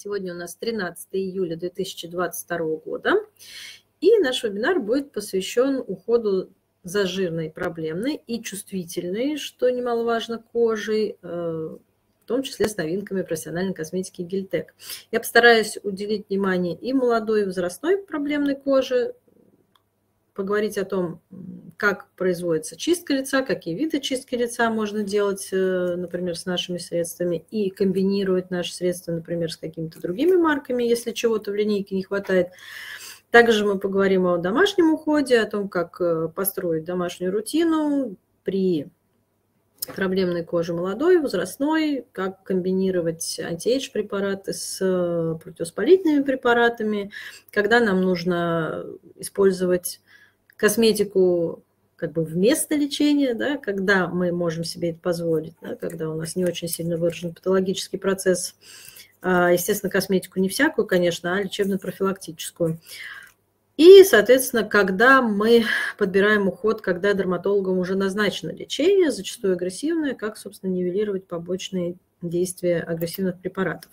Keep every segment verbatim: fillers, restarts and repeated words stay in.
Сегодня у нас тринадцатое июля две тысячи двадцать второго года, и наш вебинар будет посвящен уходу за жирной, проблемной и чувствительной, что немаловажно, кожей, в том числе с новинками профессиональной косметики Гельтек. Я постараюсь уделить внимание и молодой, и возрастной проблемной коже, поговорить о том, как производится чистка лица, какие виды чистки лица можно делать, например, с нашими средствами, и комбинировать наши средства, например, с какими-то другими марками, если чего-то в линейке не хватает. Также мы поговорим о домашнем уходе, о том, как построить домашнюю рутину при проблемной коже молодой, возрастной, как комбинировать анти-эйдж препараты с противовоспалительными препаратами, когда нам нужно использовать косметику как бы вместо лечения, да, когда мы можем себе это позволить, да, когда у нас не очень сильно выражен патологический процесс. Естественно, косметику не всякую, конечно, а лечебно-профилактическую. И, соответственно, когда мы подбираем уход, когда дерматологам уже назначено лечение, зачастую агрессивное, как, собственно, нивелировать побочные действия агрессивных препаратов.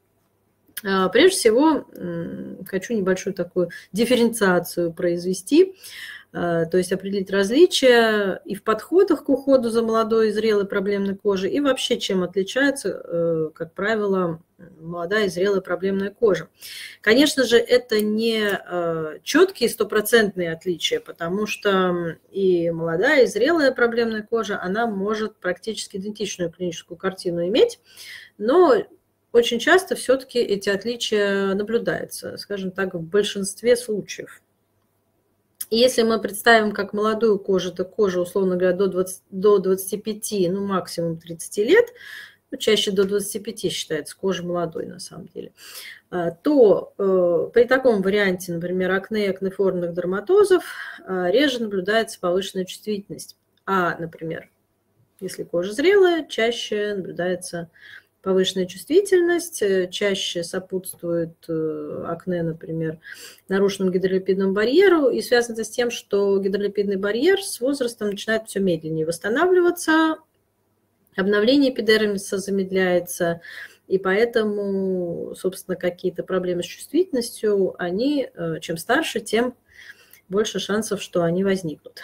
Прежде всего, хочу небольшую такую дифференциацию произвести, то есть определить различия и в подходах к уходу за молодой и зрелой проблемной кожей, и вообще, чем отличается, как правило, молодая и зрелая проблемная кожа. Конечно же, это не четкие стопроцентные отличия, потому что и молодая, и зрелая проблемная кожа, она может практически идентичную клиническую картину иметь, но очень часто все-таки эти отличия наблюдаются, скажем так, в большинстве случаев. И если мы представим как молодую кожу, то кожа, условно говоря, до двадцати, до двадцати пяти, ну максимум тридцати лет, ну, чаще до двадцати пяти считается кожа молодой на самом деле, то э, при таком варианте, например, акне и акнеформных дерматозов, э, реже наблюдается повышенная чувствительность. А, например, если кожа зрелая, чаще наблюдается повышенная чувствительность, чаще сопутствует акне, например, нарушенному гидролипидному барьеру, и связано это с тем, что гидролипидный барьер с возрастом начинает все медленнее восстанавливаться, обновление эпидермиса замедляется, и поэтому, собственно, какие-то проблемы с чувствительностью, они, чем старше, тем больше шансов, что они возникнут.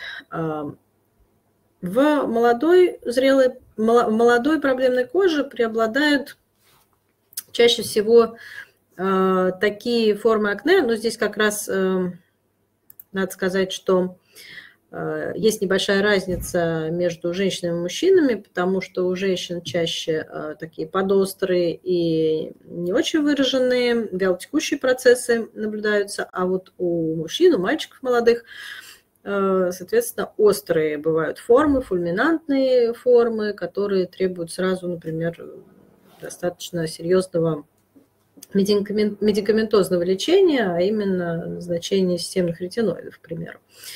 В молодой, зрелой, молодой проблемной коже преобладают чаще всего э, такие формы акне, но здесь как раз э, надо сказать, что э, есть небольшая разница между женщинами и мужчинами, потому что у женщин чаще э, такие подострые и не очень выраженные вялотекущие процессы наблюдаются, а вот у мужчин, у мальчиков молодых, соответственно, острые бывают формы, фульминантные формы, которые требуют сразу, например, достаточно серьезного медикаментозного лечения, а именно назначения системных ретиноидов, к примеру.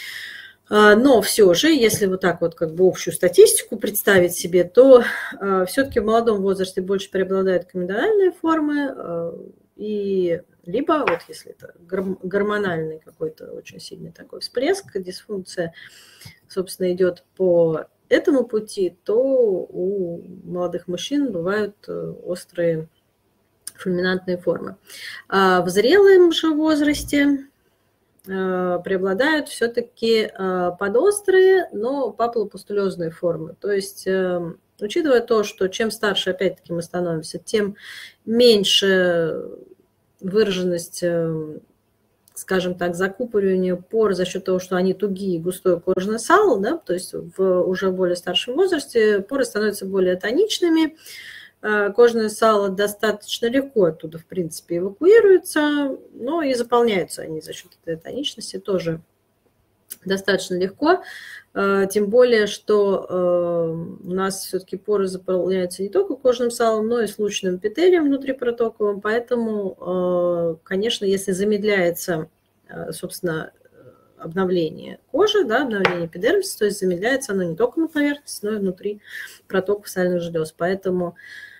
Но все же, если вот так вот как бы общую статистику представить себе, то все-таки в молодом возрасте больше преобладают комедональные формы, и либо, вот если это гормональный какой-то очень сильный такой всплеск, дисфункция, собственно, идет по этому пути, то у молодых мужчин бывают острые фульминантные формы. А в зрелом же возрасте преобладают все-таки подострые, но папулопустулезные формы. То есть, учитывая то, что чем старше, опять-таки, мы становимся, тем меньше выраженность, скажем так, закупоривания пор за счет того, что они тугие, густое кожное сало, да, то есть в уже более старшем возрасте поры становятся более тоничными, кожное сало достаточно легко оттуда, в принципе, эвакуируется, но и заполняются они за счет этой тоничности тоже достаточно легко, тем более, что у нас все-таки поры заполняются не только кожным салом, но и случайным эпителием внутрипротоковым, поэтому, конечно, если замедляется, собственно, обновление кожи, да, обновление эпидермиса, то есть замедляется оно не только на поверхности, но и внутри протоков сальных желез, поэтому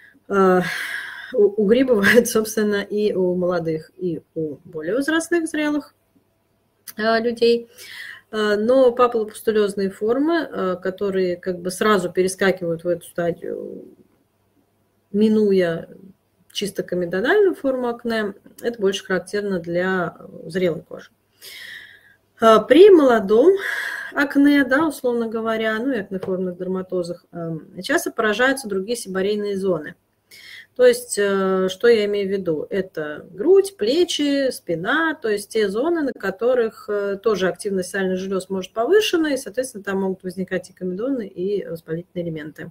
угри бывают, собственно, и у молодых, и у более возрастных, зрелых людей. Но папулопустулезные формы, которые как бы сразу перескакивают в эту стадию, минуя чисто комедональную форму акне, это больше характерно для зрелой кожи. При молодом акне, да, условно говоря, ну и акнеформных дерматозах, часто поражаются другие сиборейные зоны. То есть, что я имею в виду? Это грудь, плечи, спина, то есть те зоны, на которых тоже активность сальных желез может повышена, и, соответственно, там могут возникать и комедоны, и воспалительные элементы.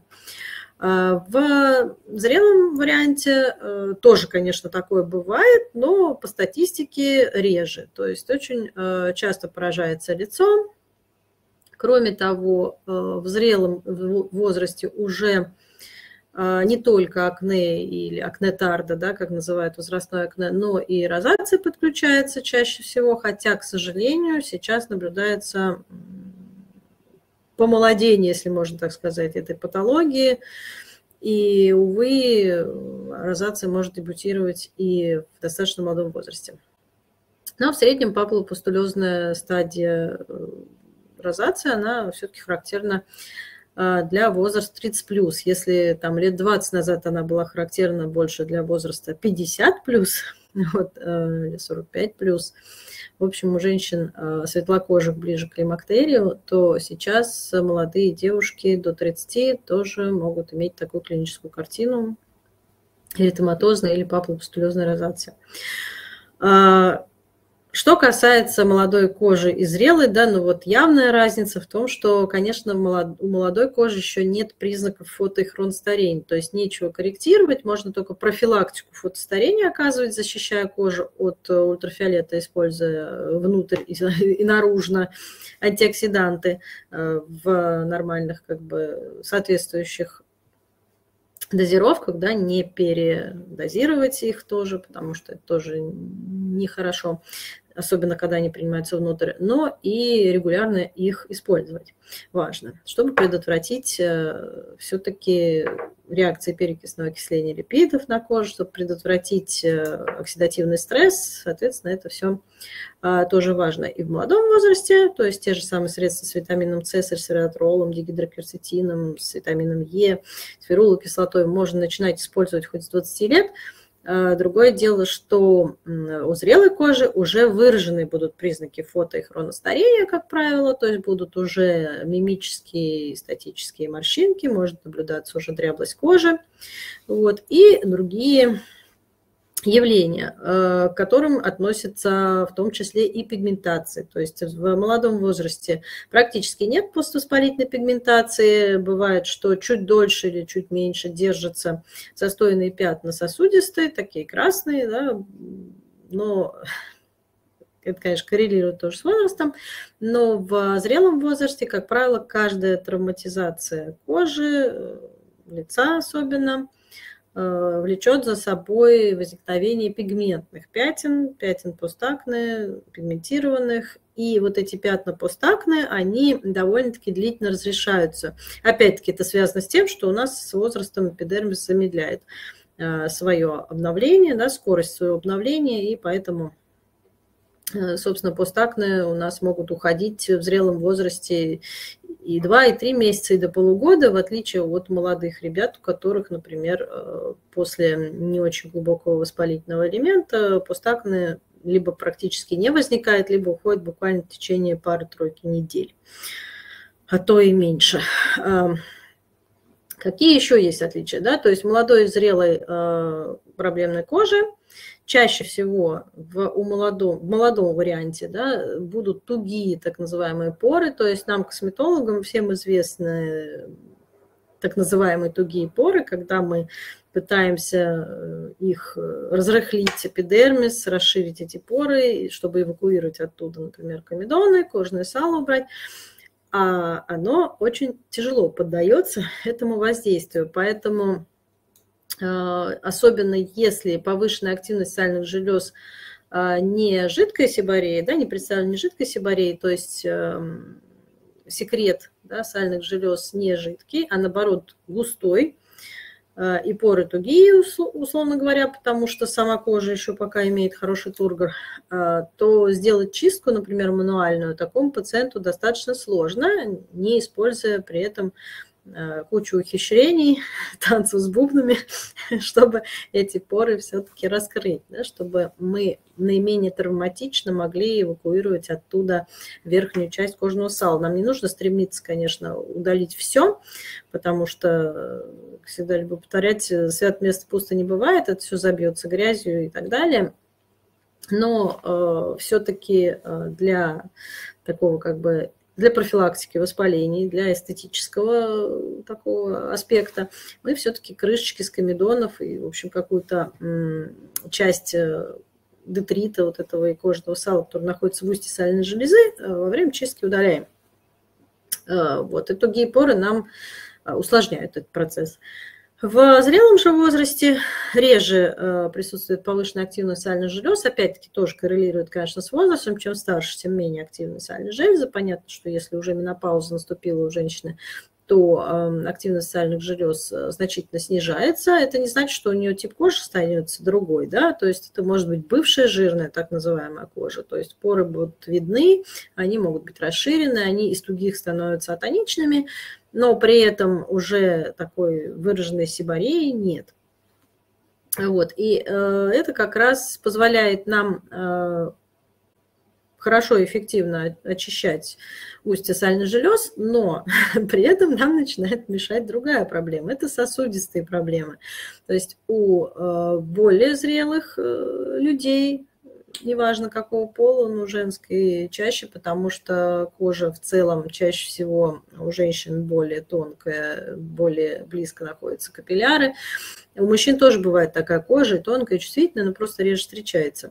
В зрелом варианте тоже, конечно, такое бывает, но по статистике реже. То есть очень часто поражается лицо. Кроме того, в зрелом возрасте уже не только акне или акне-тарда, да, как называют возрастное акне, но и розация подключается чаще всего, хотя, к сожалению, сейчас наблюдается помолодение, если можно так сказать, этой патологии. И, увы, розация может дебютировать и в достаточно молодом возрасте. Но в среднем папулопустулезная стадия розации, она все-таки характерна для возраста тридцать плюс. Если там лет двадцать назад она была характерна больше для возраста пятьдесят плюс, вот, сорок пять плюс, в общем, у женщин светлокожих ближе к климактерию, то сейчас молодые девушки до тридцати тоже могут иметь такую клиническую картину эритематозной или папулопустулезной розации. Что касается молодой кожи и зрелой, да, ну вот явная разница в том, что, конечно, у молодой кожи еще нет признаков фото- и хроностарения, то есть нечего корректировать, можно только профилактику фотостарения оказывать, защищая кожу от ультрафиолета, используя внутрь и наружно антиоксиданты в нормальных, как бы, соответствующих дозировках, да, не передозировать их тоже, потому что это тоже нехорошо, особенно когда они принимаются внутрь, но и регулярно их использовать важно, чтобы предотвратить все-таки реакции перекисного окисления липидов на коже, чтобы предотвратить оксидативный стресс, соответственно, это все тоже важно и в молодом возрасте, то есть те же самые средства с витамином С, с ресвератролом, дигидрокверцетином, с витамином Е, с феруловой кислотой можно начинать использовать хоть с двадцати лет. Другое дело, что у зрелой кожи уже выражены будут признаки фото- и хроностарения, как правило, то есть будут уже мимические, статические морщинки, может наблюдаться уже дряблость кожи, вот, и другие явления, к которым относятся в том числе и пигментация. То есть в молодом возрасте практически нет поствоспалительной пигментации. Бывает, что чуть дольше или чуть меньше держатся застойные пятна сосудистые, такие красные, да, но это, конечно, коррелирует тоже с возрастом. Но в зрелом возрасте, как правило, каждая травматизация кожи, лица особенно, влечет за собой возникновение пигментных пятен, пятен постакне, пигментированных. И вот эти пятна постакне, они довольно-таки длительно разрешаются. Опять-таки это связано с тем, что у нас с возрастом эпидермис замедляет свое обновление, да, скорость своего обновления, и поэтому, собственно, постакне у нас могут уходить в зрелом возрасте и два, и три месяца, и до полугода, в отличие от молодых ребят, у которых, например, после не очень глубокого воспалительного элемента постакне либо практически не возникает, либо уходит буквально в течение пары-тройки недель, а то и меньше. Какие еще есть отличия? Да? То есть молодой и зрелой проблемной кожи чаще всего в, у молодом, в молодом варианте, да, будут тугие так называемые поры, то есть нам, косметологам, всем известны так называемые тугие поры, когда мы пытаемся их разрыхлить эпидермис, расширить эти поры, чтобы эвакуировать оттуда, например, комедоны, кожное сало убрать. А оно очень тяжело поддается этому воздействию, поэтому особенно если повышенная активность сальных желез не жидкой сибореи, да, не представлена не жидкой сибореей, то есть секрет, да, сальных желез не жидкий, а наоборот густой, и поры тугие, условно говоря, потому что сама кожа еще пока имеет хороший тургор, то сделать чистку, например, мануальную, такому пациенту достаточно сложно, не используя при этом кучу ухищрений, танцев с бубнами, чтобы эти поры все-таки раскрыть, да, чтобы мы наименее травматично могли эвакуировать оттуда верхнюю часть кожного сала. Нам не нужно стремиться, конечно, удалить все, потому что, всегда люблю повторять, святое место пусто не бывает, это все забьется грязью и так далее. Но э, все-таки для такого как бы для профилактики воспалений, для эстетического такого аспекта мы все-таки крышечки с комедонов и, в общем, какую-то часть детрита вот этого и кожного сала, который находится в устье сальной железы, во время чистки удаляем. Вот. И тугие поры нам усложняют этот процесс. В зрелом же возрасте реже присутствует повышенная активность сальных желез. Опять-таки тоже коррелирует, конечно, с возрастом. Чем старше, тем менее активны сальные железы. Понятно, что если уже менопауза наступила у женщины, то активность сальных желез значительно снижается. Это не значит, что у нее тип кожи становится другой, да, то есть это может быть бывшая жирная, так называемая кожа, то есть поры будут видны, они могут быть расширены, они из тугих становятся атоничными, но при этом уже такой выраженной сибореи нет. Вот, и э, это как раз позволяет нам э, хорошо и эффективно очищать устье сальных желез, но при этом нам начинает мешать другая проблема. Это сосудистые проблемы. То есть у э, более зрелых э, людей, неважно какого пола, но женской чаще, потому что кожа в целом чаще всего у женщин более тонкая, более близко находятся капилляры. У мужчин тоже бывает такая кожа, тонкая, чувствительная, но просто реже встречается.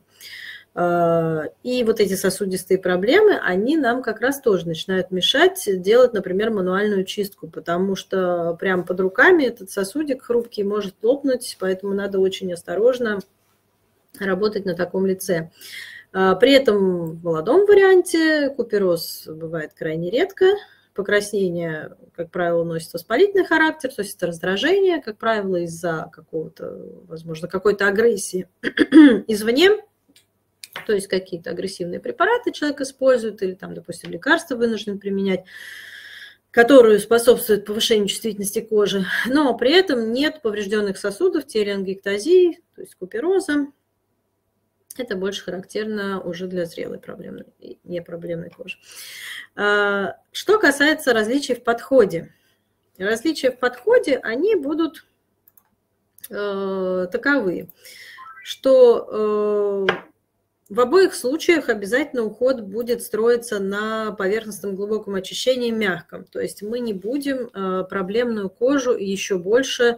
И вот эти сосудистые проблемы, они нам как раз тоже начинают мешать делать, например, мануальную чистку, потому что прямо под руками этот сосудик хрупкий может лопнуть, поэтому надо очень осторожно работать на таком лице. При этом в молодом варианте купероз бывает крайне редко. Покраснение, как правило, носит воспалительный характер, то есть это раздражение, как правило, из-за какого-то, возможно, какой-то агрессии извне. То есть какие-то агрессивные препараты человек использует или, там, допустим, лекарства вынужден применять, которые способствуют повышению чувствительности кожи, но при этом нет поврежденных сосудов, телеангиэктазии, то есть купероза. Это больше характерно уже для зрелой проблемной и непроблемной кожи. Что касается различий в подходе. Различия в подходе, они будут э, таковы, что э, в обоих случаях обязательно уход будет строиться на поверхностном глубоком очищении мягком. То есть мы не будем э, проблемную кожу еще больше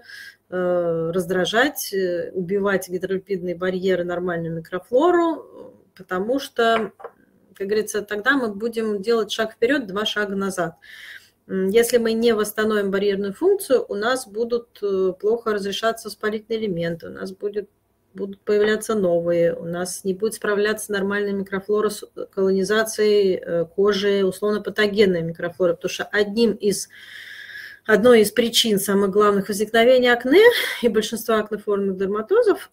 раздражать, убивать гидролипидные барьеры, нормальную микрофлору, потому что, как говорится, тогда мы будем делать шаг вперед, два шага назад. Если мы не восстановим барьерную функцию, у нас будут плохо разрешаться воспалительные элементы, у нас будет, будут появляться новые, у нас не будет справляться нормальная микрофлора с колонизацией кожи, условно-патогенной микрофлоры, потому что одним из Одной из причин самых главных возникновений акне и большинства акнеформных дерматозов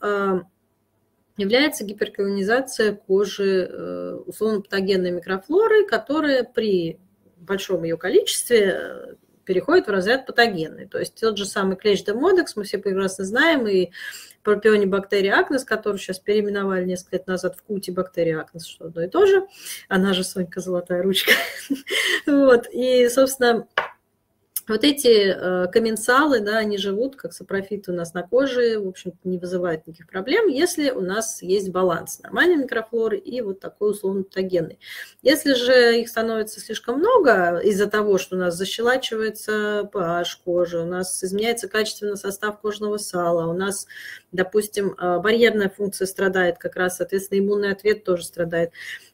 является гиперколонизация кожи условно-патогенной микрофлоры, которая при большом ее количестве переходит в разряд патогенный. То есть тот же самый клещ демодекс, мы все прекрасно знаем, и пропионибактерия акнес, которую сейчас переименовали несколько лет назад в кутибактерия акнес, что одно и то же, она же Сонька золотая ручка. Вот. И, собственно, вот эти э, комменсалы, да, они живут, как сапрофиты у нас на коже, в общем-то, не вызывают никаких проблем, если у нас есть баланс нормальной микрофлоры и вот такой условно-патогенный. Если же их становится слишком много из-за того, что у нас защелачивается pH кожи, у нас изменяется качественно состав кожного сала, у нас, допустим, барьерная функция страдает как раз, соответственно, иммунный ответ тоже страдает,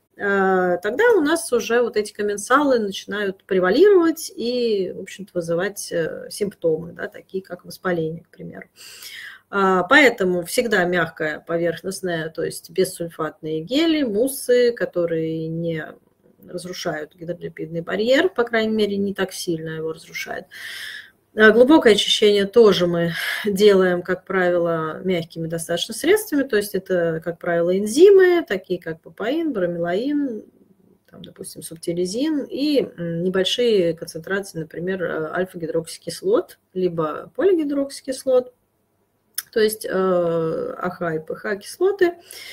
тогда у нас уже вот эти комменсалы начинают превалировать и, в общем-то, вызывать симптомы, да, такие как воспаление, к примеру. Поэтому всегда мягкая поверхностная, то есть бессульфатные гели, муссы, которые не разрушают гидролипидный барьер, по крайней мере, не так сильно его разрушают. Глубокое очищение тоже мы делаем, как правило, мягкими достаточно средствами, то есть это, как правило, энзимы, такие как папаин, бромелаин, там, допустим, субтилизин, и небольшие концентрации, например, альфа-гидроксикислот, либо полигидроксикислот, то есть АХ и ПХ кислоты.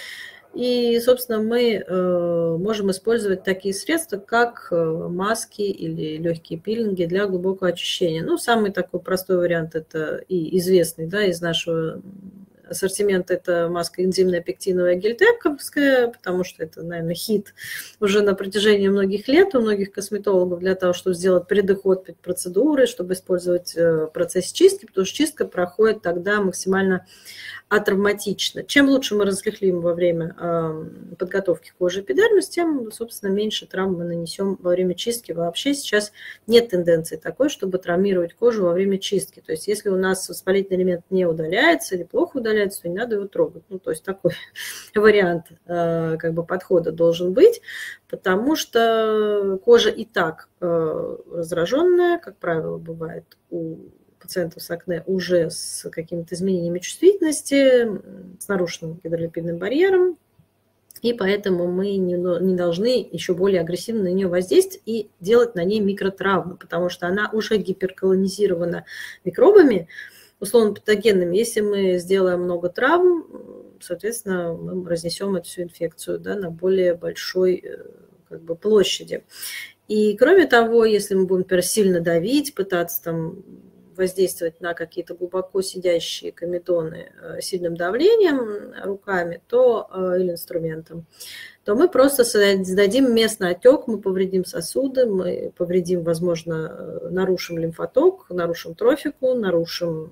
И, собственно, мы можем использовать такие средства, как маски или легкие пилинги для глубокого очищения. Ну, самый такой простой вариант, это и известный, да, из нашего ассортимент — это маска энзимная пектиновая гельтековская, потому что это, наверное, хит уже на протяжении многих лет у многих косметологов для того, чтобы сделать предоход перед процедурой, чтобы использовать в процессе чистки, потому что чистка проходит тогда максимально атравматично. Чем лучше мы разрыхлим во время подготовки кожи эпидермис, тем, собственно, меньше травм мы нанесем во время чистки. Вообще сейчас нет тенденции такой, чтобы травмировать кожу во время чистки. То есть если у нас воспалительный элемент не удаляется или плохо удаляется, то не надо его трогать. Ну, то есть такой вариант как бы подхода должен быть, потому что кожа и так раздраженная, как правило, бывает у пациентов с акне уже с какими-то изменениями чувствительности, с нарушенным гидролипидным барьером, и поэтому мы не, не должны еще более агрессивно на нее воздействовать и делать на ней микротравмы, потому что она уже гиперколонизирована микробами, условно патогенными. Если мы сделаем много травм, соответственно, мы разнесем эту всю инфекцию, да, на более большой как бы площади. И кроме того, если мы будем, например, сильно давить, пытаться там воздействовать на какие-то глубоко сидящие комедоны сильным давлением руками, то, или инструментом, то мы просто создадим местный отек, мы повредим сосуды, мы повредим, возможно, нарушим лимфоток, нарушим трофику, нарушим,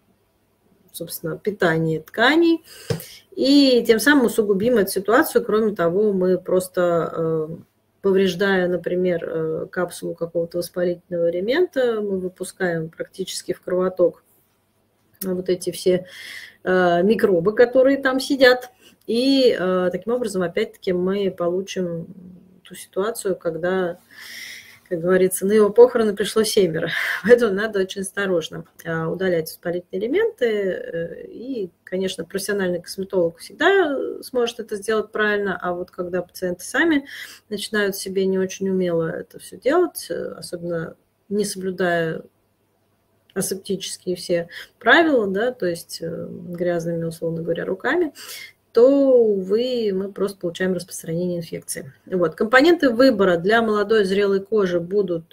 собственно, питание тканей, и тем самым усугубим эту ситуацию. Кроме того, мы просто, повреждая, например, капсулу какого-то воспалительного элемента, мы выпускаем практически в кровоток вот эти все микробы, которые там сидят. И таким образом, опять-таки, мы получим ту ситуацию, когда, как говорится, на его похороны пришло семеро. Поэтому надо очень осторожно удалять воспалительные элементы. И, конечно, профессиональный косметолог всегда сможет это сделать правильно, а вот когда пациенты сами начинают себе не очень умело это все делать, особенно не соблюдая асептические все правила, да, то есть грязными, условно говоря, руками, то, увы, мы просто получаем распространение инфекции. Вот. Компоненты выбора для молодой зрелой кожи будут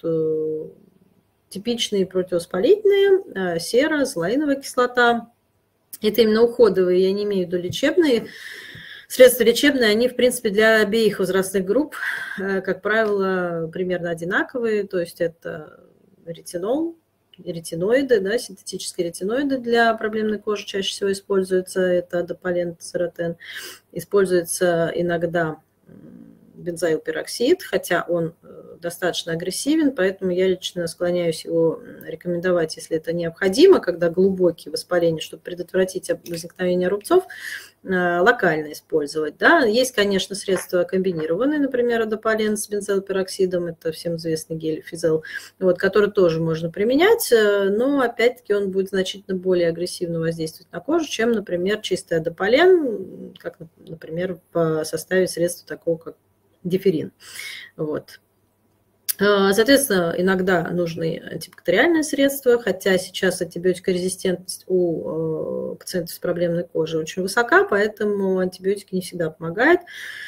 типичные противовоспалительные: сера, золаиновая кислота. Это именно уходовые, я не имею в виду лечебные. Средства лечебные, они, в принципе, для обеих возрастных групп, как правило, примерно одинаковые. То есть это ретинол, ретиноиды, да, синтетические ретиноиды для проблемной кожи чаще всего используются. Это адапален, церотен. Используется иногда бензоилпероксид, хотя он достаточно агрессивен, поэтому я лично склоняюсь его рекомендовать, если это необходимо, когда глубокие воспаления, чтобы предотвратить возникновение рубцов, локально использовать. Да. Есть, конечно, средства комбинированные, например, адапален с бензоилпероксидом, это всем известный гель Физел, вот, который тоже можно применять, но опять-таки он будет значительно более агрессивно воздействовать на кожу, чем, например, чистый адапален, как, например, в составе средства такого, как диферин. Вот. Соответственно, иногда нужны антибактериальные средства, хотя сейчас антибиотикорезистентность у пациентов с проблемной кожей очень высока, поэтому антибиотики не всегда помогают.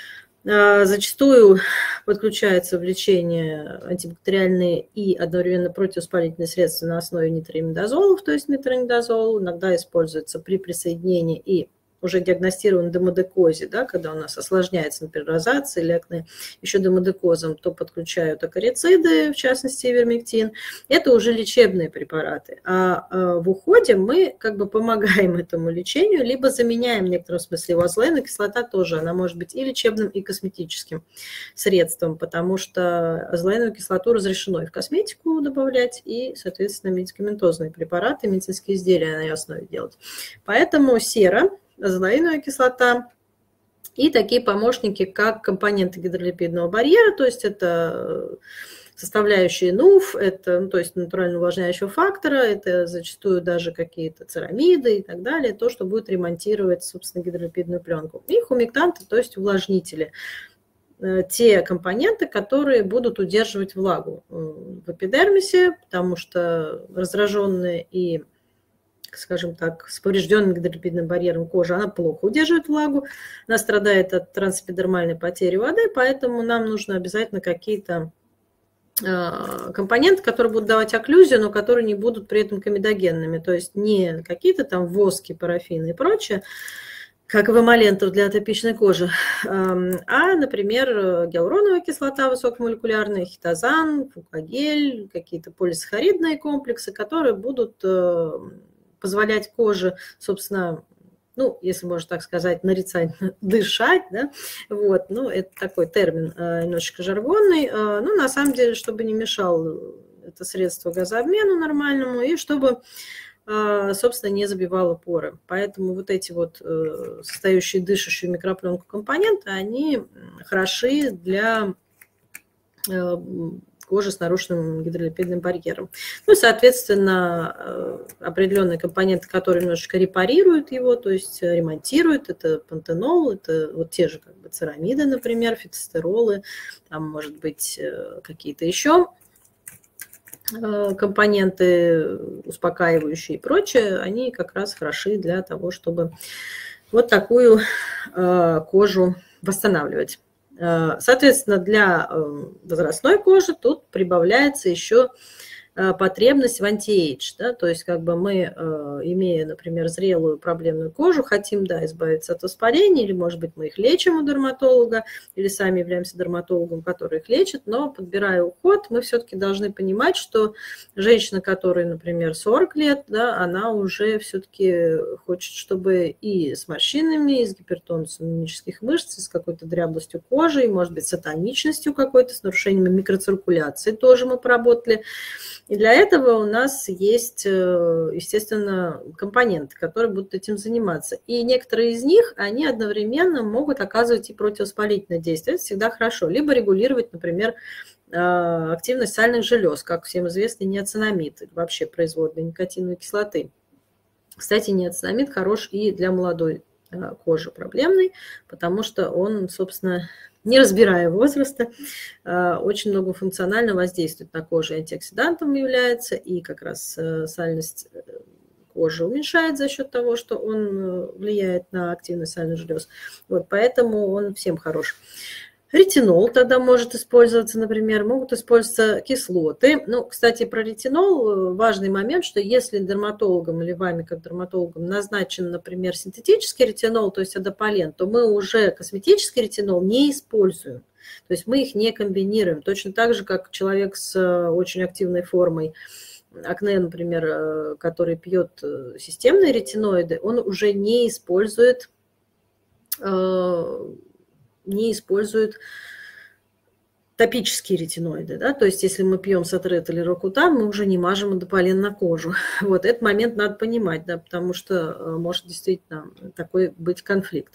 Зачастую подключаются в лечение антибактериальные и одновременно противовоспалительные средства на основе нитроимидазолов, то есть метронидазол. Иногда используется при присоединении и уже диагностирован демодекозе, да, когда у нас осложняется, например, розация или акне, еще демодекозом, то подключают акарициды, в частности, ивермектин. Это уже лечебные препараты. А в уходе мы как бы помогаем этому лечению, либо заменяем в некотором смысле его. Азолаиновая кислота тоже, она может быть и лечебным, и косметическим средством, потому что азолаиновую кислоту разрешено и в косметику добавлять, и, соответственно, медикаментозные препараты, медицинские изделия на ее основе делать. Поэтому сера, азолаиновая кислота и такие помощники, как компоненты гидролипидного барьера, то есть это составляющие НУФ, это, ну, то есть натурально увлажняющего фактора, это зачастую даже какие-то церамиды и так далее, то, что будет ремонтировать, собственно, гидролипидную пленку. И хумектанты, то есть увлажнители. те компоненты, которые будут удерживать влагу в эпидермисе, потому что раздраженная и, скажем так, с поврежденным гидролипидным барьером кожа, она плохо удерживает влагу, она страдает от трансэпидермальной потери воды, поэтому нам нужно обязательно какие-то компоненты, которые будут давать окклюзию, но которые не будут при этом комедогенными, то есть не какие-то там воски, парафины и прочее, как в эмолентах для атопичной кожи, а, например, гиалуроновая кислота высокомолекулярная, хитозан, фукагель, какие-то полисахаридные комплексы, которые будут позволять коже, собственно, ну, если можно так сказать, нарицательно дышать, да, вот, ну, это такой термин немножечко жаргонный, ну, на самом деле, чтобы не мешал это средство газообмену нормальному и чтобы, собственно, не забивало поры. Поэтому вот эти вот состоящие дышащую микропленку компоненты, они хороши для кожи с нарушенным гидролипидным барьером. Ну, соответственно, определенные компоненты, которые немножечко репарируют его, то есть ремонтируют, это пантенол, это вот те же как бы церамиды, например, фитостеролы, там, может быть, какие-то еще компоненты успокаивающие и прочее, они как раз хороши для того, чтобы вот такую кожу восстанавливать. Соответственно, для возрастной кожи тут прибавляется еще потребность в анти-эйдж, да, то есть как бы мы, имея, например, зрелую проблемную кожу, хотим, да, избавиться от воспаления, или, может быть, мы их лечим у дерматолога, или сами являемся дерматологом, который их лечит, но, подбирая уход, мы все-таки должны понимать, что женщина, которой, например, сорок лет, да, она уже все-таки хочет, чтобы и с морщинами, и с гипертонусом мимических мышц, и с какой-то дряблостью кожи, и, может быть, с атоничностью какой-то, с нарушениями микроциркуляции тоже мы поработали. И для этого у нас есть, естественно, компоненты, которые будут этим заниматься. И некоторые из них, они одновременно могут оказывать и противовоспалительное действие. Это всегда хорошо. Либо регулировать, например, активность сальных желез, как всем известно, ниацинамид, вообще производная никотиновой кислоты. Кстати, ниацинамид хорош и для молодой кожи проблемной, потому что он, собственно, не разбирая возраста, очень многофункционально воздействует на кожу, антиоксидантом является, и как раз сальность кожи уменьшает за счет того, что он влияет на активность сальных желез. Вот, поэтому он всем хорош. Ретинол тогда может использоваться, например, могут использоваться кислоты. Ну, кстати, про ретинол важный момент, что если дерматологом или вами как дерматологом назначен, например, синтетический ретинол, то есть адополен, то мы уже косметический ретинол не используем. То есть мы их не комбинируем. Точно так же, как человек с очень активной формой акне, например, который пьет системные ретиноиды, он уже не использует не используют топические ретиноиды. Да? То есть если мы пьем Сотрет или Рокутан, мы уже не мажем адополен на кожу. Вот этот момент надо понимать, да, потому что может действительно такой быть конфликт.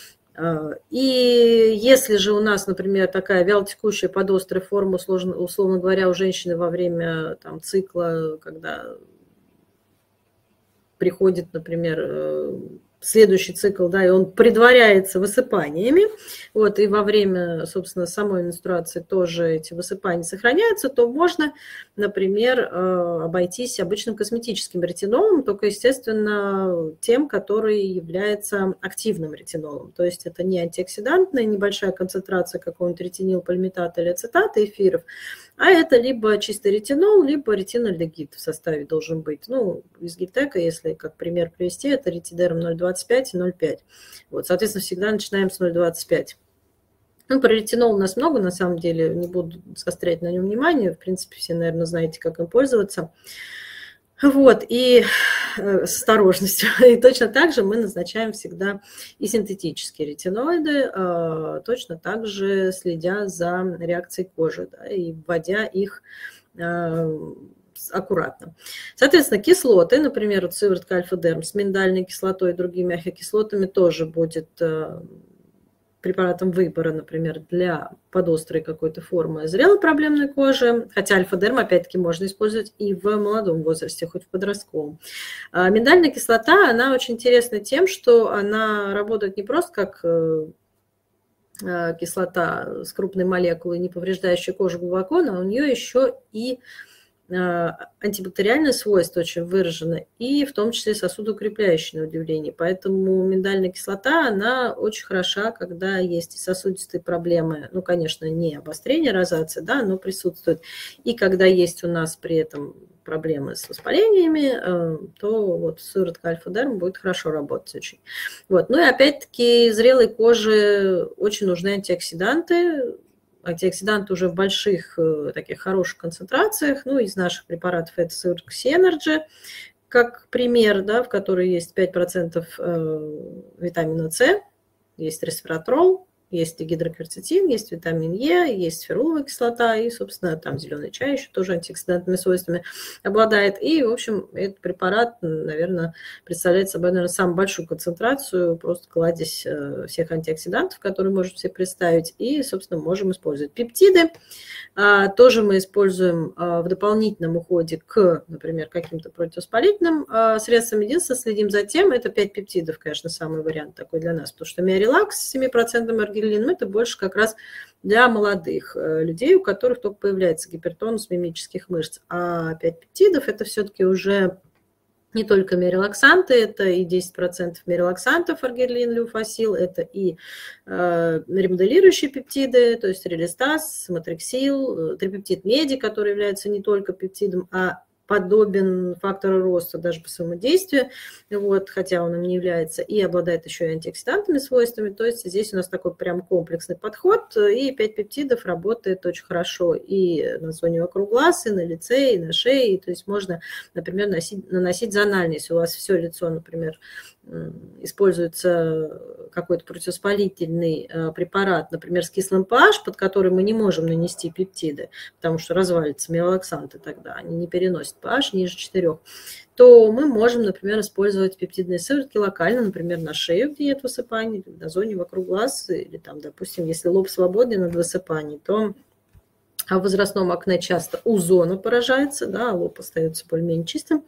И если же у нас, например, такая вялотекущая подострая форма, условно, условно говоря, у женщины во время там, цикла, когда приходит, например, следующий цикл, да, и он предваряется высыпаниями, вот, и во время, собственно, самой менструации тоже эти высыпания сохраняются, то можно, например, обойтись обычным косметическим ретинолом, только, естественно, тем, который является активным ретинолом. То есть это не антиоксидантная небольшая концентрация какого-нибудь ретинилполимитата или ацетата эфиров, а это либо чистый ретинол, либо ретинальдегид в составе должен быть. Ну, из Гитека, если как пример привести, это ретидерм ноль двадцать пять и ноль пять. Вот, соответственно, всегда начинаем с ноль двадцать пять. Ну, про ретинол у нас много, на самом деле, не буду заострять на нем внимание. В принципе, все, наверное, знаете, как им пользоваться. Вот, и с осторожностью. И точно так же мы назначаем всегда и синтетические ретиноиды, точно так же следя за реакцией кожи, да, и вводя их аккуратно. Соответственно, кислоты, например, вот сыворотка Альфа-Дерм с миндальной кислотой и другими ахокислотами тоже будет препаратом выбора, например, для подострой какой-то формы зрелой проблемной кожи, хотя альфа-дерм, опять-таки, можно использовать и в молодом возрасте, хоть в подростковом. А миндальная кислота, она очень интересна тем, что она работает не просто как кислота с крупной молекулой, не повреждающая кожу глубоко, но у нее еще и антибактериальные свойства очень выражены, и в том числе сосудоукрепляющие, на удивление. Поэтому миндальная кислота, она очень хороша, когда есть и сосудистые проблемы, ну, конечно, не обострение розации, да, но присутствует. И когда есть у нас при этом проблемы с воспалениями, то вот сыворотка Альфа-Дерм будет хорошо работать очень. Вот. Ну и опять-таки зрелой коже очень нужны антиоксиданты. Антиоксиданты уже в больших, таких хороших концентрациях. Ну, из наших препаратов это сыворотка Синерджи, как пример, да, в которой есть пять процентов витамина С, есть ресвератрол, есть гидрокверцетин, есть витамин Е, есть феруловая кислота и, собственно, там зеленый чай еще тоже антиоксидантными свойствами обладает. И, в общем, этот препарат, наверное, представляет собой, наверное, самую большую концентрацию, просто кладезь всех антиоксидантов, которые можем себе представить, и, собственно, можем использовать пептиды. Тоже мы используем в дополнительном уходе к, например, каким-то противовоспалительным средствам. Единственное, следим за тем, это пять пептидов, конечно, самый вариант такой для нас, потому что миорелакс с семь процентов эргелином это больше как раз для молодых людей, у которых только появляется гипертонус мимических мышц. А пять пептидов это все-таки уже не только миорелаксанты, это и десять процентов миорелаксантов, аргирелин, люфасил, это и э, ремоделирующие пептиды, то есть релистаз, матриксил, трипептид меди, который является не только пептидом, а подобен фактору роста даже по своему действию, вот, хотя он им не является, и обладает еще и антиоксидантными свойствами. То есть здесь у нас такой прям комплексный подход, и пять пептидов работает очень хорошо и на зоне вокруг глаз, и на лице, и на шее. То есть можно, например, носить, наносить зонально, если у вас все лицо, например, используется какой-то противовоспалительный препарат, например, с кислым pH, под который мы не можем нанести пептиды, потому что развалится миорелаксанты тогда, они не переносят pH ниже четырёх, то мы можем, например, использовать пептидные сыворотки локально, например, на шею, где нет высыпаний, на зоне вокруг глаз, или там, допустим, если лоб свободен от высыпаний, то в возрастном акне часто у зона поражается, да, лоб остается более-менее чистым,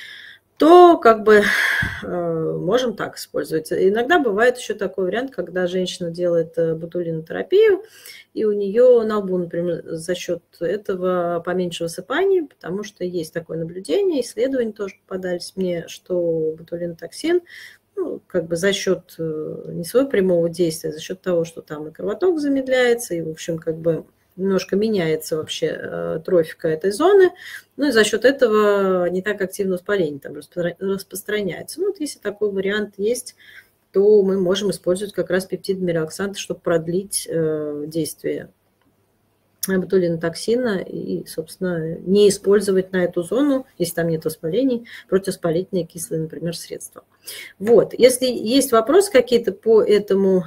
то как бы э, можем так использовать. Иногда бывает еще такой вариант, когда женщина делает ботулинотерапию, и у нее на лбу, например, за счет этого поменьше высыпаний, потому что есть такое наблюдение, исследования тоже попадались мне, что ботулинотоксин, ну, как бы за счет не своего прямого действия, а за счет того, что там и кровоток замедляется, и, в общем, как бы немножко меняется вообще э, трофика этой зоны, ну и за счет этого не так активно воспаление там распространяется. Ну, вот если такой вариант есть, то мы можем использовать как раз пептид миорелаксанта, чтобы продлить э, действие ботулинотоксина и, собственно, не использовать на эту зону, если там нет воспалений, противовоспалительные кислые, например, средства. Вот, если есть вопросы какие-то по этому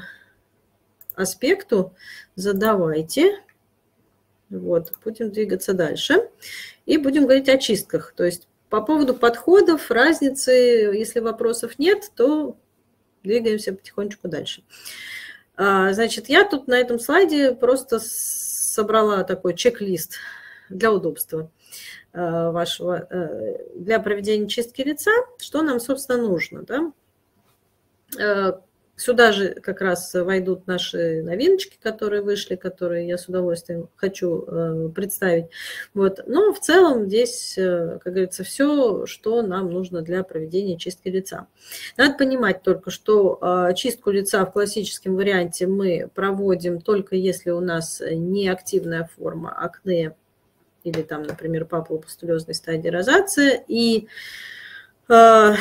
аспекту, задавайте. Вот, будем двигаться дальше. И будем говорить о чистках. То есть по поводу подходов, разницы, если вопросов нет, то двигаемся потихонечку дальше. Значит, я тут на этом слайде просто собрала такой чек-лист для удобства вашего, для проведения чистки лица, что нам, собственно, нужно, да? Сюда же как раз войдут наши новиночки, которые вышли, которые я с удовольствием хочу э, представить. Вот. Но в целом здесь, э, как говорится, все, что нам нужно для проведения чистки лица. Надо понимать только, что э, чистку лица в классическом варианте мы проводим только если у нас неактивная форма акне или там, например, папулопустулезной стадии розации, и э,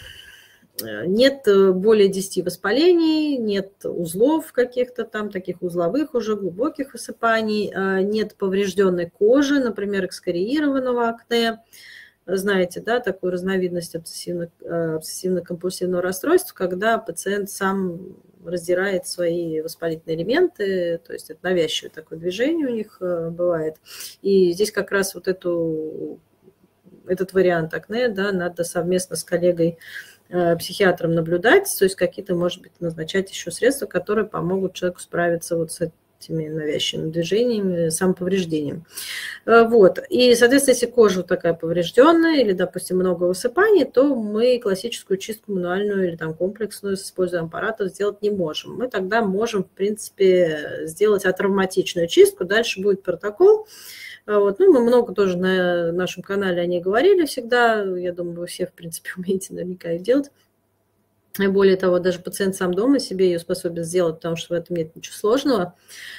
нет более десяти воспалений, нет узлов каких-то там, таких узловых уже, глубоких высыпаний, нет поврежденной кожи, например, экскориированного акне. Знаете, да, такую разновидность обсессивно-компульсивного расстройства, когда пациент сам раздирает свои воспалительные элементы, то есть это навязчивое такое движение у них бывает. И здесь как раз вот эту, этот вариант акне, да, надо совместно с коллегой психиатром наблюдать, то есть какие-то, может быть, назначать еще средства, которые помогут человеку справиться вот с этими навязчивыми движениями, самоповреждением. Вот. И, соответственно, если кожа такая поврежденная или, допустим, много высыпаний, то мы классическую чистку мануальную или там комплексную с использованием аппаратов сделать не можем. Мы тогда можем, в принципе, сделать атравматичную чистку. Дальше будет протокол. Вот. Ну, мы много тоже на нашем канале о ней говорили всегда. Я думаю, вы все, в принципе, умеете наверняка ее делать. И более того, даже пациент сам дома себе ее способен сделать, потому что в этом нет ничего сложного.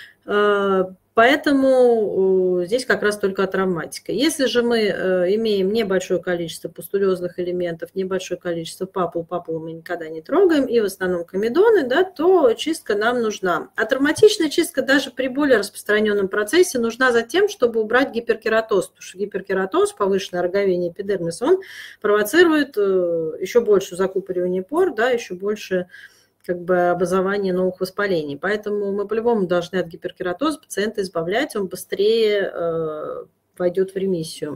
Поэтому здесь как раз только атравматика. Если же мы имеем небольшое количество пустулезных элементов, небольшое количество папул, папулы мы никогда не трогаем, и в основном комедоны, да, то чистка нам нужна. А травматичная чистка даже при более распространенном процессе нужна за тем, чтобы убрать гиперкератоз, потому что гиперкератоз, повышенное роговение эпидермиса, он провоцирует еще большее закупоривание пор, да, еще больше как бы образование новых воспалений. Поэтому мы по-любому должны от гиперкератоза пациента избавлять, он быстрее э, войдет в ремиссию.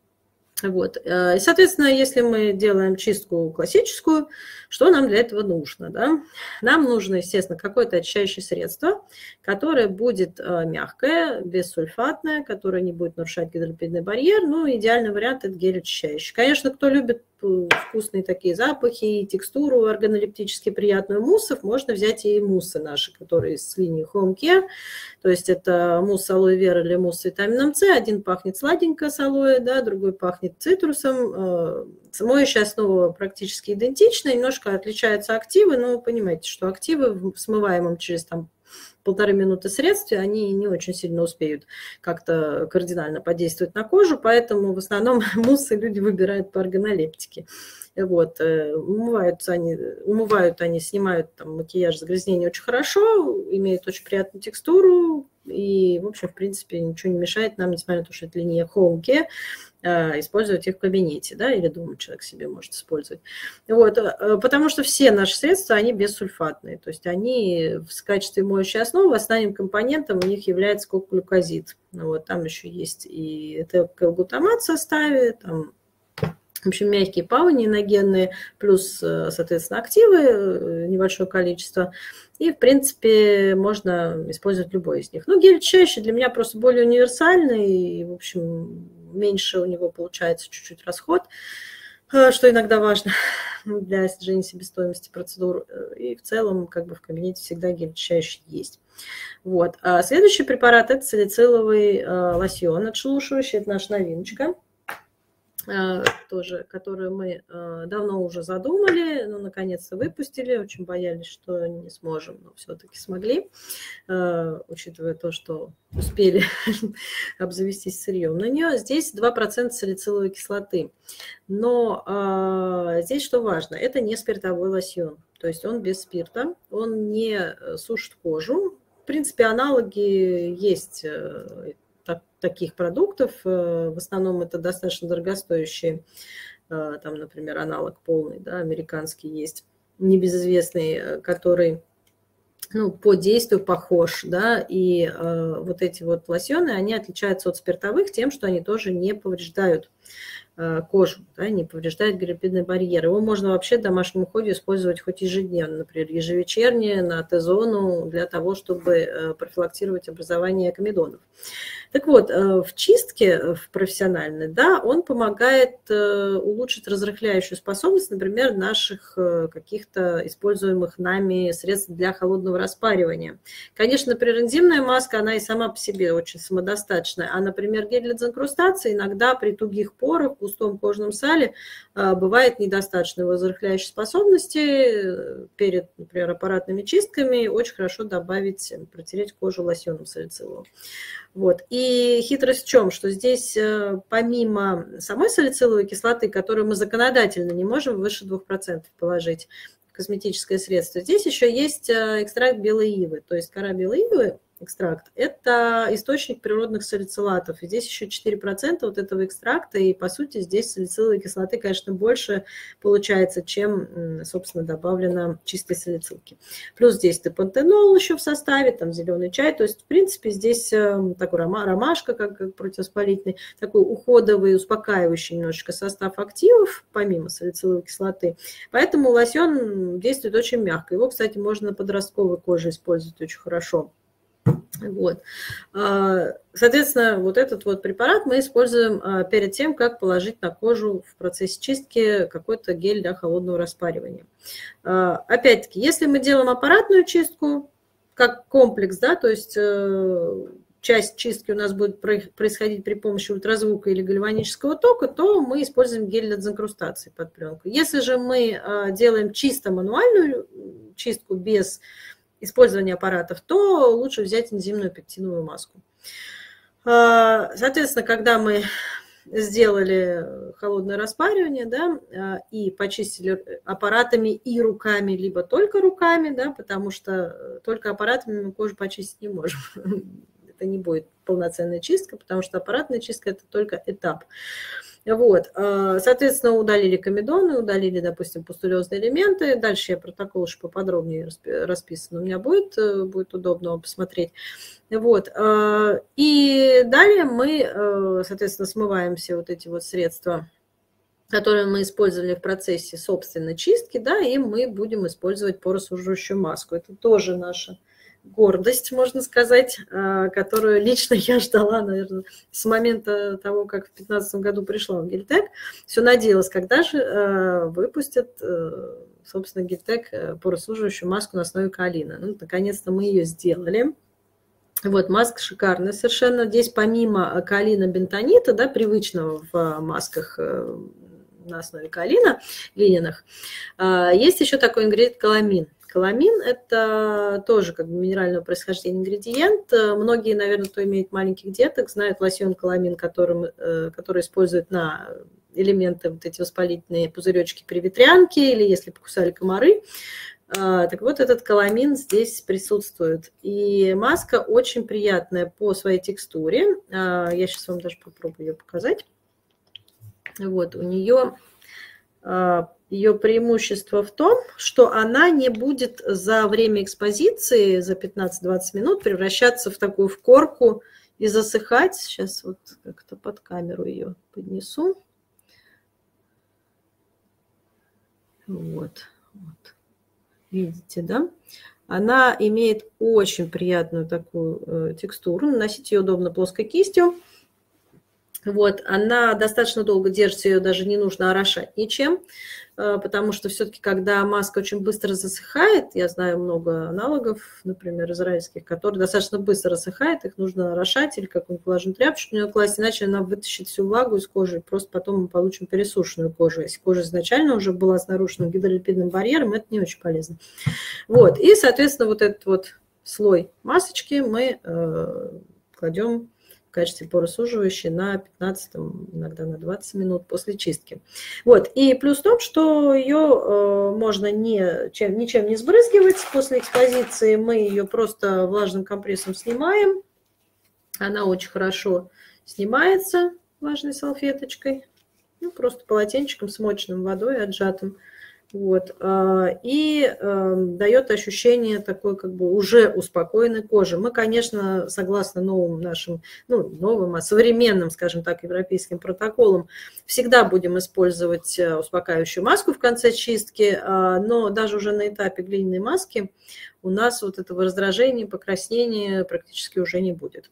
Вот. И, соответственно, если мы делаем чистку классическую, что нам для этого нужно? Да? Нам нужно, естественно, какое-то очищающее средство, которое будет мягкое, бессульфатное, которое не будет нарушать гидролипидный барьер. Ну, идеальный вариант – это гель очищающий. Конечно, кто любит вкусные такие запахи и текстуру органолептически приятную муссов, можно взять и муссы наши, которые с линии Home Care. То есть это мусс алоэ вера или мусс с витамином С. Один пахнет сладенько с алоэ, да, другой пахнет цитрусом. Моющая основа практически идентична, немножко отличаются активы, но вы понимаете, что активы в смываемом через там полторы минуты средстве, они не очень сильно успеют как-то кардинально подействовать на кожу, поэтому в основном муссы люди выбирают по органолептике. Вот. Умываются они, умывают они, снимают там макияж, загрязнение очень хорошо, имеют очень приятную текстуру, и, в общем, в принципе, ничего не мешает нам, несмотря на то, что это линия Home Care, использовать их в кабинете, да, или дома человек себе может использовать. Вот, потому что все наши средства, они бессульфатные, то есть они в качестве моющей основы основным компонентом у них является коглюкозид. Вот, там еще есть и этилглутамат в составе, там, в общем, мягкие павониногенные, плюс, соответственно, активы, небольшое количество. И, в принципе, можно использовать любой из них. Ну, гель очищающий для меня просто более универсальный, и, в общем, меньше у него получается чуть-чуть расход, что иногда важно для снижения себестоимости процедур. И в целом, как бы в кабинете всегда гель очищающий есть. Вот. А следующий препарат – это салициловый лосьон отшелушивающий, это наша новиночка. Тоже, которую мы давно уже задумали, но наконец-то выпустили, очень боялись, что не сможем, но все-таки смогли, учитывая то, что успели обзавестись сырьем на нее. Здесь два процента салициловой кислоты, но здесь что важно, это не спиртовой лосьон, то есть он без спирта, он не сушит кожу. В принципе, аналоги есть таких продуктов, в основном это достаточно дорогостоящие, там, например, аналог полный, да, американский есть, небезызвестный, который, ну, по действию похож, да, и э, вот эти вот лосьоны, они отличаются от спиртовых тем, что они тоже не повреждают э, кожу, да, не повреждают гидролипидный барьер. Его можно вообще в домашнем уходе использовать хоть ежедневно, например, ежевечерне на Т-зону для того, чтобы э, профилактировать образование комедонов. Так вот, в чистке в профессиональной, да, он помогает улучшить разрыхляющую способность, например, наших каких-то используемых нами средств для холодного распаривания. Конечно, например, энзимная маска, она и сама по себе очень самодостаточная, а, например, гель для дезинкрустации иногда при тугих порах, густом кожном сале бывает недостаточно разрыхляющей способности. Перед, например, аппаратными чистками очень хорошо добавить, протереть кожу лосьоном салициловым. Вот. И хитрость в чем? Что здесь помимо самой салициловой кислоты, которую мы законодательно не можем выше двух процентов положить в косметическое средство, здесь еще есть экстракт белой ивы. То есть кора белой ивы, экстракт, это источник природных салицилатов. И здесь еще четыре процента вот этого экстракта. И, по сути, здесь салициловой кислоты, конечно, больше получается, чем, собственно, добавлено чистой салицилки. Плюс здесь пантенол еще в составе, там зеленый чай. То есть, в принципе, здесь такой ромашка, как, как противовоспалительный, такой уходовый, успокаивающий немножечко состав активов, помимо салициловой кислоты. Поэтому лосьон действует очень мягко. Его, кстати, можно на подростковой коже использовать очень хорошо. Вот. Соответственно, вот этот вот препарат мы используем перед тем, как положить на кожу в процессе чистки какой-то гель для холодного распаривания. Опять-таки, если мы делаем аппаратную чистку, как комплекс, да, то есть часть чистки у нас будет происходить при помощи ультразвука или гальванического тока, то мы используем гель для дезинкрустации под пленку. Если же мы делаем чисто мануальную чистку без использования аппаратов, то лучше взять энзимную пектиновую маску. Соответственно, когда мы сделали холодное распаривание, да, и почистили аппаратами и руками, либо только руками, да, потому что только аппаратами мы кожу почистить не можем. Это не будет полноценная чистка, потому что аппаратная чистка – это только этап. Вот. Соответственно, удалили комедоны, удалили, допустим, пустулезные элементы. Дальше я протокол уж поподробнее расписан у меня будет, будет удобно посмотреть. Вот. И далее мы, соответственно, смываем все вот эти вот средства, которые мы использовали в процессе собственной чистки, да, и мы будем использовать поросуживающую маску. Это тоже наша гордость, можно сказать, которую лично я ждала, наверное, с момента того, как в две тысячи пятнадцатом году пришла в Гельтек. Все надеялась, когда же выпустят, собственно, Гельтек поросуживающую маску на основе каолина. Ну, наконец-то мы ее сделали. Вот, маска шикарная совершенно. Здесь помимо каолина бентонита, да, привычного в масках на основе каолина, глиняных, есть еще такой ингредиент каламин. Каламин – это тоже как бы минерального происхождения ингредиент. Многие, наверное, кто имеет маленьких деток, знают лосьон каламин, который, который используют на элементы, вот эти воспалительные пузыречки при ветрянке или если покусали комары. Так вот, этот каламин здесь присутствует. И маска очень приятная по своей текстуре. Я сейчас вам даже попробую ее показать. Вот, у нее... Ее преимущество в том, что она не будет за время экспозиции, за пятнадцать-двадцать минут, превращаться в такую в корку и засыхать. Сейчас вот как-то под камеру ее поднесу. Вот, вот. Видите, да? Она имеет очень приятную такую э, текстуру. Наносить ее удобно плоской кистью. Вот, она достаточно долго держится, ее даже не нужно орошать ничем, потому что все-таки, когда маска очень быстро засыхает, я знаю много аналогов, например, израильских, которые достаточно быстро засыхают, их нужно орошать или какую-нибудь влажную тряпочку на нее класть, иначе она вытащит всю влагу из кожи, и просто потом мы получим пересушенную кожу. Если кожа изначально уже была с нарушенным гидролипидным барьером, это не очень полезно. Вот, и, соответственно, вот этот вот слой масочки мы э, кладем в качестве поросуживающей на пятнадцать, иногда на двадцать минут после чистки. Вот. И плюс в том, что ее э, можно не, чем, ничем не сбрызгивать после экспозиции. Мы ее просто влажным компрессом снимаем. Она очень хорошо снимается влажной салфеточкой. Ну, просто полотенчиком, смоченным водой, отжатым. Вот. И э, дает ощущение такой как бы уже успокоенной кожи. Мы, конечно, согласно новым нашим, ну, новым, а современным, скажем так, европейским протоколам, всегда будем использовать успокаивающую маску в конце чистки, но даже уже на этапе глиняной маски у нас вот этого раздражения, покраснения практически уже не будет.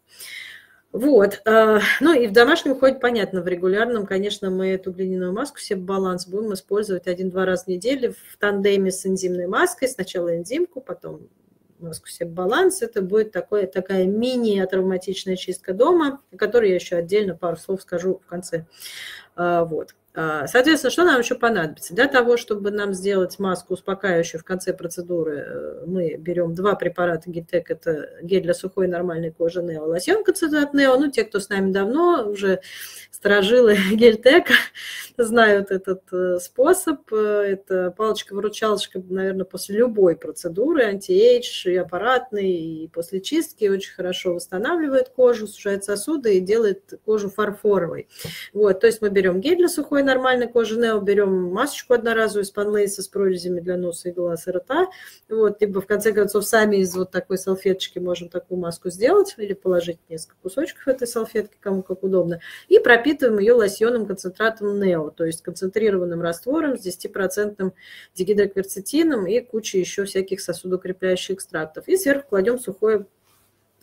Вот, ну и в домашнем уходе, понятно, в регулярном, конечно, мы эту глиняную маску Себбаланс будем использовать один-два раза в неделю в тандеме с энзимной маской. Сначала энзимку, потом маску Себбаланс. Это будет такое, такая мини-атравматичная чистка дома, о которой я еще отдельно пару слов скажу в конце. Вот. Соответственно, что нам еще понадобится? Для того, чтобы нам сделать маску успокаивающую в конце процедуры, мы берем два препарата Гельтек. Это гель для сухой нормальной кожи Нео, лосьон концентрат Нео. Ну, те, кто с нами давно, уже сторожилы Гельтека, знают этот способ. Это палочка-выручалочка, наверное, после любой процедуры, анти-эйдж, и аппаратный, и после чистки очень хорошо восстанавливает кожу, сужает сосуды и делает кожу фарфоровой. Вот, то есть мы берем гель для сухой нормальной кожи Нео, берем масочку одноразовую из Панлейса с прорезями для носа и глаз и рта. Вот, либо в конце концов сами из вот такой салфеточки можем такую маску сделать или положить несколько кусочков этой салфетки, кому как удобно. И пропитываем ее лосьонным концентратом Нео, то есть концентрированным раствором с десятипроцентным дигидрокверцетином и кучей еще всяких сосудокрепляющих экстрактов. И сверху кладем сухое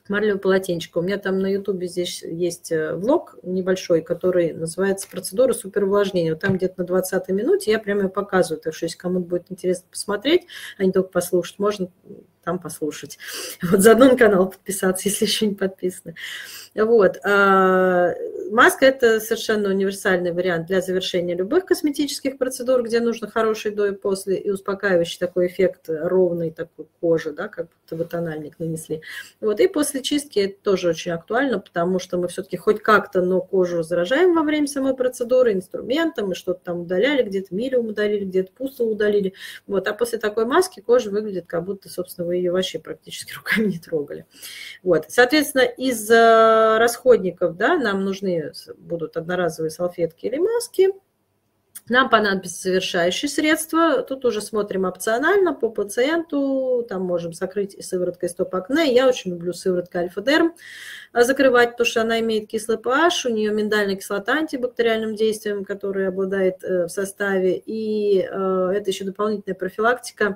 марлевое полотенчико. У меня там на ютубе здесь есть влог небольшой, который называется «Процедура суперувлажнения». Вот там где-то на двадцатой минуте я прямо ее показываю. Так что если кому-то будет интересно посмотреть, а не только послушать, можно там послушать. Вот заодно на канал подписаться, если еще не подписаны. Вот. Маска – это совершенно универсальный вариант для завершения любых косметических процедур, где нужно хороший до и после, и успокаивающий такой эффект ровной такой кожи, да, как будто бы тональник нанесли. Вот. И после чистки это тоже очень актуально, потому что мы все-таки хоть как-то, но кожу заражаем во время самой процедуры инструментом, мы что-то там удаляли, где-то милиум удалили, где-то пустул удалили. Вот. А после такой маски кожа выглядит, как будто, собственно, вы ее вообще практически руками не трогали. Вот. Соответственно, из расходников, да, нам нужны будут одноразовые салфетки или маски. Нам понадобится завершающие средства. Тут уже смотрим опционально по пациенту. Там можем закрыть и сывороткой стоп-акне. Я очень люблю сыворотку Альфа-Дерм закрывать, потому что она имеет кислый pH, у нее миндальная кислота антибактериальным действием, которая обладает в составе. И это еще дополнительная профилактика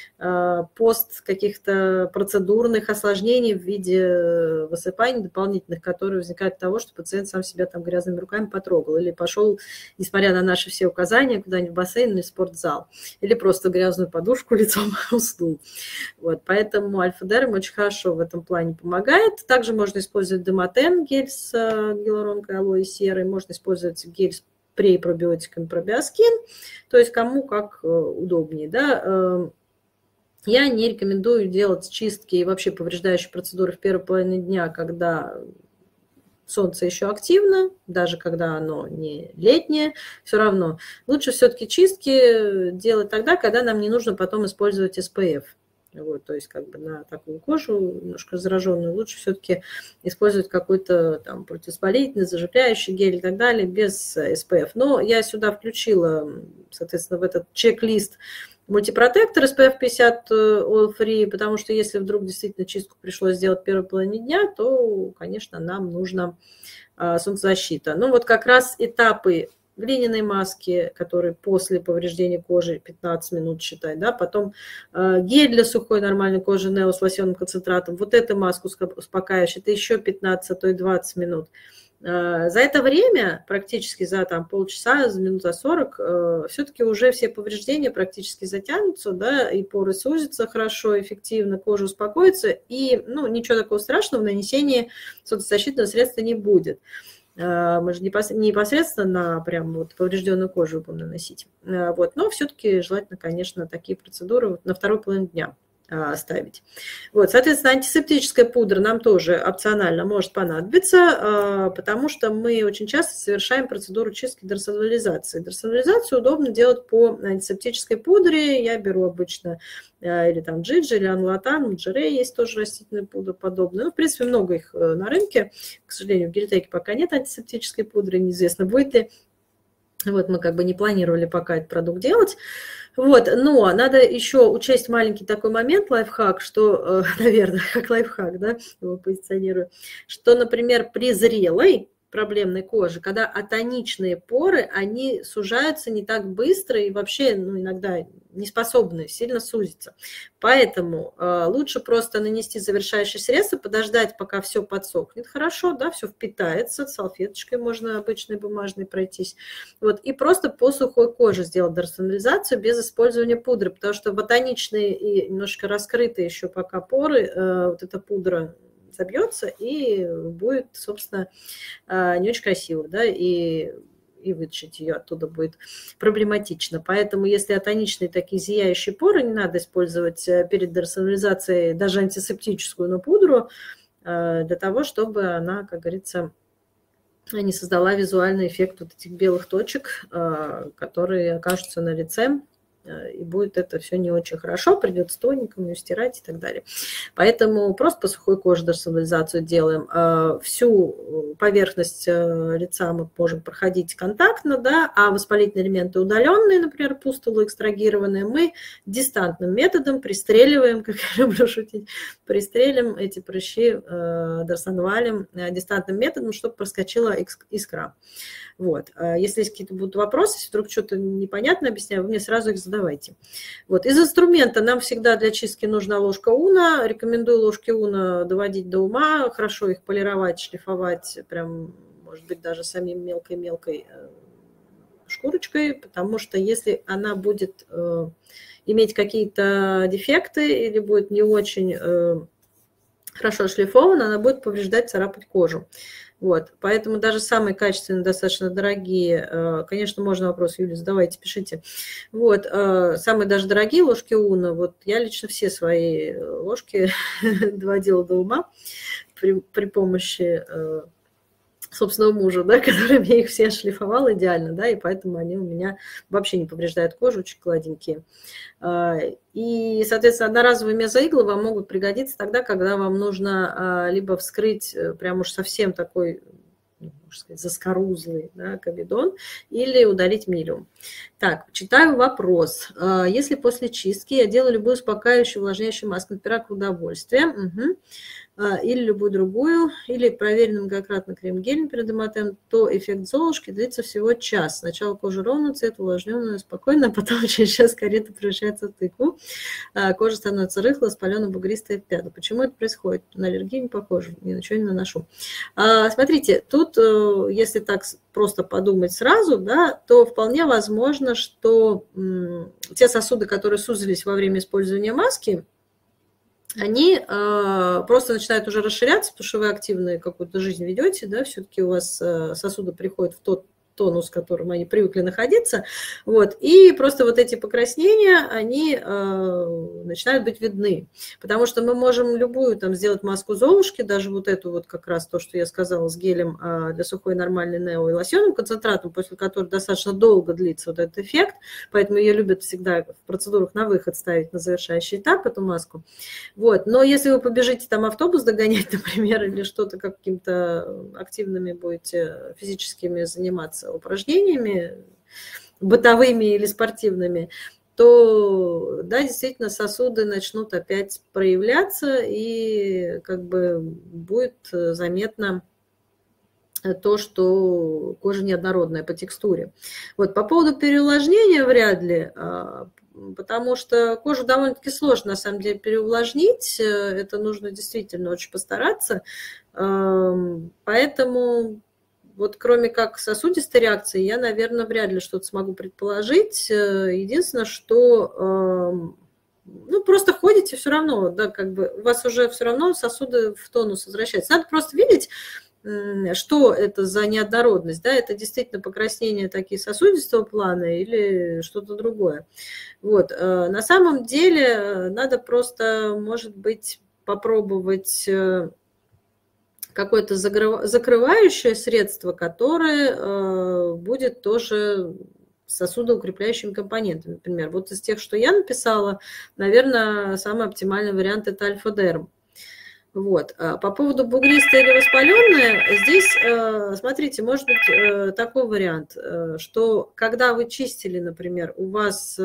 пост каких-то процедурных осложнений в виде высыпаний дополнительных, которые возникают от того, что пациент сам себя там грязными руками потрогал или пошел, несмотря на наши все указания, куда-нибудь в бассейн или в спортзал, или просто грязную подушку лицом уснул. Вот, поэтому Альфа-Дерм очень хорошо в этом плане помогает. Также можно использовать Демотен, гель с гиалуронкой, алоэ серой, можно использовать гель с прей-пробиотиками пробиоскин, то есть кому как удобнее, да. Я не рекомендую делать чистки и вообще повреждающие процедуры в первой половине дня, когда солнце еще активно, даже когда оно не летнее, все равно. Лучше все-таки чистки делать тогда, когда нам не нужно потом использовать эс пэ эф. Вот, то есть как бы на такую кожу немножко зараженную лучше все-таки использовать какой-то там противовоспалительный, заживляющий гель и так далее без эс пэ эф. Но я сюда включила, соответственно, в этот чек-лист мультипротектор эс пэ эф пятьдесят All Free, потому что если вдруг действительно чистку пришлось сделать в первой половине дня, то, конечно, нам нужна солнцезащита. Ну вот как раз этапы глиняной маски, которые после повреждения кожи пятнадцать минут считай, да, потом э, гель для сухой нормальной кожи Нео с лосьонным концентратом, вот эту маску успокаивающую, это еще пятнадцать, а то и двадцать минут. Э, за это время, практически за там, полчаса, за минут за сорок, э, все-таки уже все повреждения практически затянутся, да, и поры сузятся хорошо, эффективно, кожа успокоится, и ну, ничего такого страшного в нанесении солнцезащитного средства не будет. Мы же непосредственно на прям вот поврежденную кожу будем наносить. Вот. Но все-таки желательно, конечно, такие процедуры на вторую половину дня ставить. Вот, соответственно, антисептическая пудра нам тоже опционально может понадобиться, потому что мы очень часто совершаем процедуру чистки дерсонализации. Дерсонализацию удобно делать по антисептической пудре. Я беру обычно или там джиджи, или анлатан, джерей есть тоже растительная пудра подобная. Ну, в принципе, много их на рынке. К сожалению, в Гелитеке пока нет антисептической пудры, неизвестно, будет ли. Вот мы как бы не планировали пока этот продукт делать. Вот, но надо еще учесть маленький такой момент, лайфхак, что, наверное, как лайфхак, да, его позиционирую, что, например, при зрелой проблемной кожи, когда атоничные поры, они сужаются не так быстро и вообще ну, иногда не способны сильно сузиться. Поэтому э, лучше просто нанести завершающее средство, подождать, пока все подсохнет хорошо, да, все впитается, салфеточкой можно обычной бумажной пройтись. Вот, и просто по сухой коже сделать дерсонализацию без использования пудры, потому что в атоничные и немножко раскрытые еще пока поры, э, вот эта пудра забьется и будет, собственно, не очень красиво, да, и, и вытащить ее оттуда будет проблематично. Поэтому, если атоничные такие зияющие поры, не надо использовать перед дерсонализацией даже антисептическую, но пудру, для того, чтобы она, как говорится, не создала визуальный эффект вот этих белых точек, которые окажутся на лице, и будет это все не очень хорошо, придется тоником ее стирать и так далее. Поэтому просто по сухой коже дерсонализацию делаем. Всю поверхность лица мы можем проходить контактно, да, а воспалительные элементы удаленные, например, пустулы экстрагированные, мы дистантным методом пристреливаем, как я люблю шутить, пристрелим эти прыщи дерсонвалем дистантным методом, чтобы проскочила искра. Вот. Если есть какие-то будут вопросы, если вдруг что-то непонятно объясняю, вы мне сразу их задавайте. Вот. Из инструмента нам всегда для чистки нужна ложка уна. Рекомендую ложки уна доводить до ума, хорошо их полировать, шлифовать, прям, может быть, даже самим мелкой-мелкой шкурочкой, потому что если она будет э, иметь какие-то дефекты или будет не очень э, хорошо шлифована, она будет повреждать, царапать кожу. Вот. Поэтому даже самые качественные, достаточно дорогие, э, конечно, можно вопрос, Юлия, задавайте, пишите. Вот. Э, самые даже дорогие ложки уна, вот я лично все свои ложки доводила до ума при, при помощи э, собственного мужа, да, который мне их все шлифовал идеально, да, и поэтому они у меня вообще не повреждают кожу, очень гладенькие. И, соответственно, одноразовые мезоиглы вам могут пригодиться тогда, когда вам нужно либо вскрыть прям уж совсем такой, можно сказать, заскорузлый, да, комедон, или удалить милиум. Так, читаю вопрос. Если после чистки я делаю любую успокаивающую, увлажняющую маску, например, удовольствие, угу, или любую другую, или проверенный многократно крем-гель перед эматем, то эффект Золушки длится всего час. Сначала кожа ровно, цвет увлажненная, спокойно, а потом через час карета превращается в тыкву. Кожа становится рыхлой, спаленной, бугристой в пяту. Почему это происходит? На аллергию не похоже, ни на что не наношу. Смотрите, тут, если так просто подумать сразу, да, то вполне возможно, что те сосуды, которые сузились во время использования маски, они э, просто начинают уже расширяться, потому что вы активную какую-то жизнь ведете, да, все-таки у вас э, сосуды приходят в тот тонус, в котором они привыкли находиться, вот, и просто вот эти покраснения, они э, начинают быть видны, потому что мы можем любую там сделать маску Золушки, даже вот эту вот как раз то, что я сказала, с гелем э, для сухой нормальной нео и лосьонным концентратом, после которого достаточно долго длится вот этот эффект, поэтому ее любят всегда в процедурах на выход ставить на завершающий этап эту маску, вот, но если вы побежите там автобус догонять, например, или что-то какими-то активными будете физическими заниматься, упражнениями бытовыми или спортивными, то, да, действительно, сосуды начнут опять проявляться, и как бы будет заметно то, что кожа неоднородная по текстуре. Вот, по поводу переувлажнения вряд ли, потому что кожу довольно-таки сложно, на самом деле, переувлажнить, это нужно действительно очень постараться, поэтому вот кроме как сосудистой реакции, я, наверное, вряд ли что-то смогу предположить. Единственное, что ну, просто ходите все равно, да, как бы у вас уже все равно сосуды в тонус возвращаются. Надо просто видеть, что это за неоднородность, да, это действительно покраснения такие сосудистого плана или что-то другое. Вот. На самом деле надо просто, может быть, попробовать какое-то закрывающее средство, которое будет тоже сосудоукрепляющими компонентами. Например, вот из тех, что я написала, наверное, самый оптимальный вариант – это альфа-дерм. Вот. По поводу бугристое или воспаленное, здесь, смотрите, может быть такой вариант, что когда вы чистили, например, у вас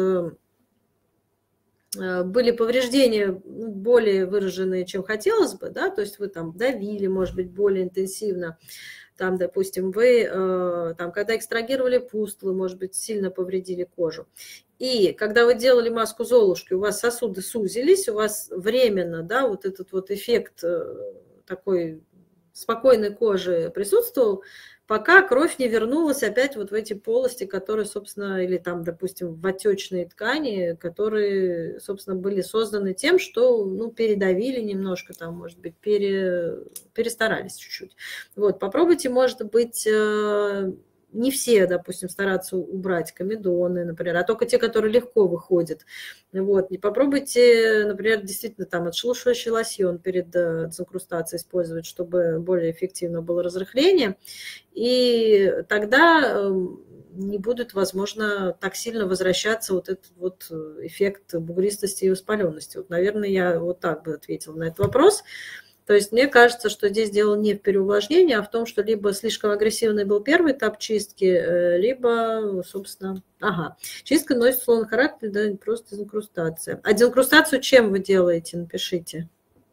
были повреждения более выраженные, чем хотелось бы, да, то есть вы там давили, может быть, более интенсивно, там, допустим, вы, там, когда экстрагировали пустулы, может быть, сильно повредили кожу. И когда вы делали маску Золушки, у вас сосуды сузились, у вас временно, да, вот этот вот эффект такой спокойной кожи присутствовал, пока кровь не вернулась опять вот в эти полости, которые, собственно, или там, допустим, в отечные ткани, которые, собственно, были созданы тем, что, ну, передавили немножко, там, может быть, пере, перестарались чуть-чуть. Вот, попробуйте, может быть, не все, допустим, стараться убрать комедоны, например, а только те, которые легко выходят. Вот. И попробуйте, например, действительно там отшелушивающий лосьон перед дезинкрустацией использовать, чтобы более эффективно было разрыхление. И тогда не будет, возможно, так сильно возвращаться вот этот вот эффект бугристости и воспаленности. Вот, наверное, я вот так бы ответила на этот вопрос. То есть мне кажется, что здесь дело не в переувлажнении, а в том, что либо слишком агрессивный был первый этап чистки, либо, собственно, ага, чистка носит условный характер, да, просто дезинкрустация. А дезинкрустацию чем вы делаете, напишите.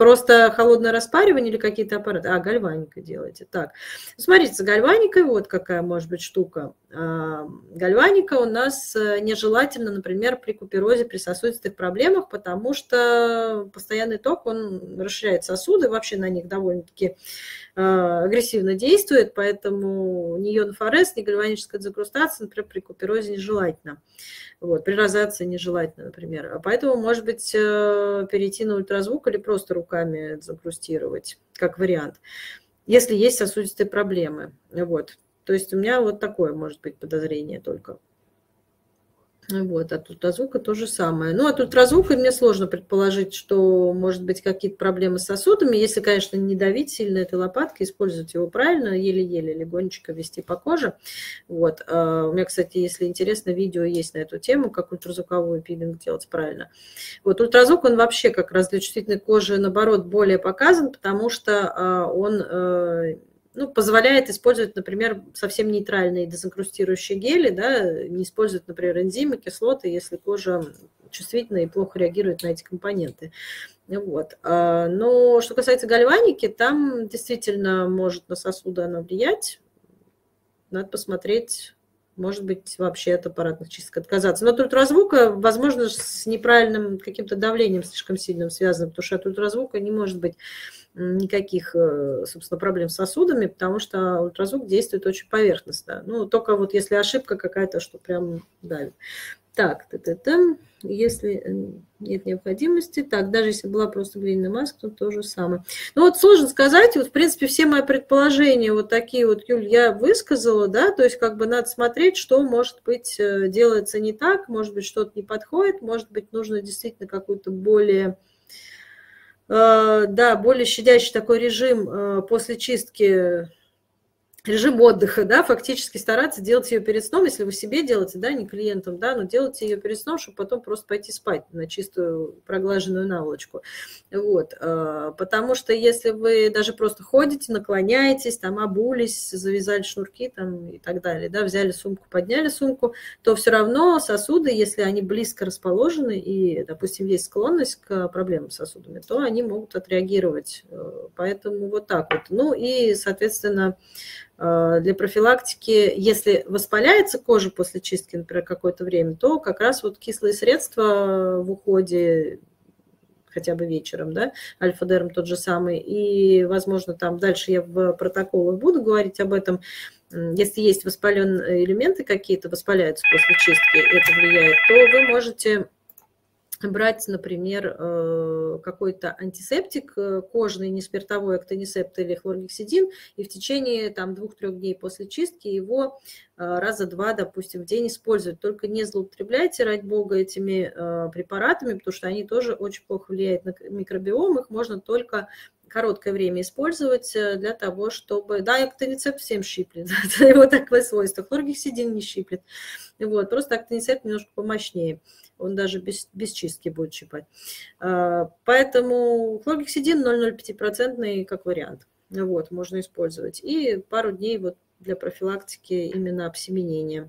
Просто холодное распаривание или какие-то аппараты? А, гальваника делаете. Так, смотрите, с гальваникой вот какая может быть штука. Гальваника у нас нежелательно, например, при куперозе, при сосудистых проблемах, потому что постоянный ток, он расширяет сосуды, вообще на них довольно-таки агрессивно действует, поэтому ни ионофорез, ни гальваническая дезинкрустация, например, при куперозе нежелательно. Вот, при розации нежелательно, например. Поэтому, может быть, перейти на ультразвук или просто руками дезинкрустировать, как вариант, если есть сосудистые проблемы. Вот. То есть у меня вот такое может быть подозрение только. Вот, от ультразвука то же самое. Ну, от ультразвука мне сложно предположить, что может быть какие-то проблемы с сосудами. Если, конечно, не давить сильно этой лопаткой, использовать его правильно, еле-еле, легонечко вести по коже. Вот. У меня, кстати, если интересно, видео есть на эту тему, как ультразвуковой пилинг делать правильно. Вот ультразвук, он вообще как раз для чувствительной кожи, наоборот, более показан, потому что он... Ну, позволяет использовать, например, совсем нейтральные дезинкрустирующие гели, да, не использовать, например, энзимы, кислоты, если кожа чувствительна и плохо реагирует на эти компоненты. Вот. Но что касается гальваники, там действительно может на сосуды она влиять. Надо посмотреть, может быть, вообще от аппаратных чисток отказаться. Но от ультразвука, возможно, с неправильным каким-то давлением слишком сильным связано, потому что от ультразвука не может быть никаких, собственно, проблем с сосудами, потому что ультразвук действует очень поверхностно. Ну, только вот если ошибка какая-то, что прям давит. Так, если нет необходимости, так, даже если была просто глиняная маска, то то же самое. Ну, вот сложно сказать, вот, в принципе, все мои предположения вот такие вот, Юль, я высказала, да, то есть как бы надо смотреть, что, может быть, делается не так, может быть, что-то не подходит, может быть, нужно действительно какую-то более... Да, более щадящий такой режим после чистки, режим отдыха, да, фактически стараться делать ее перед сном, если вы себе делаете, да, не клиентам, да, но делайте ее перед сном, чтобы потом просто пойти спать на чистую проглаженную наволочку. Вот, потому что если вы даже просто ходите, наклоняетесь, там, обулись, завязали шнурки там и так далее, да, взяли сумку, подняли сумку, то все равно сосуды, если они близко расположены и, допустим, есть склонность к проблемам с сосудами, то они могут отреагировать. Поэтому вот так вот. Ну и, соответственно, для профилактики, если воспаляется кожа после чистки, например, какое-то время, то как раз вот кислые средства в уходе, хотя бы вечером, да, альфа-дерм тот же самый, и, возможно, там дальше я в протоколах буду говорить об этом, если есть воспаленные элементы какие-то, воспаляются после чистки, это влияет, то вы можете... брать, например, какой-то антисептик кожный, не спиртовой, актонисепт или хлоргексидин, и в течение там двух-трех дней после чистки его раза два, допустим, в день использовать. Только не злоупотребляйте, ради бога, этими препаратами, потому что они тоже очень плохо влияют на микробиом, их можно только короткое время использовать для того, чтобы... Да, актонисепт всем щиплет, это его такое свойство. Хлоргексидин не щиплет. Вот, просто актонисепт немножко помощнее. Он даже без, без чистки будет щипать. Поэтому хлоргексидин ноль целых ноль пять процента как вариант. Вот, можно использовать. И пару дней вот для профилактики именно обсеменения.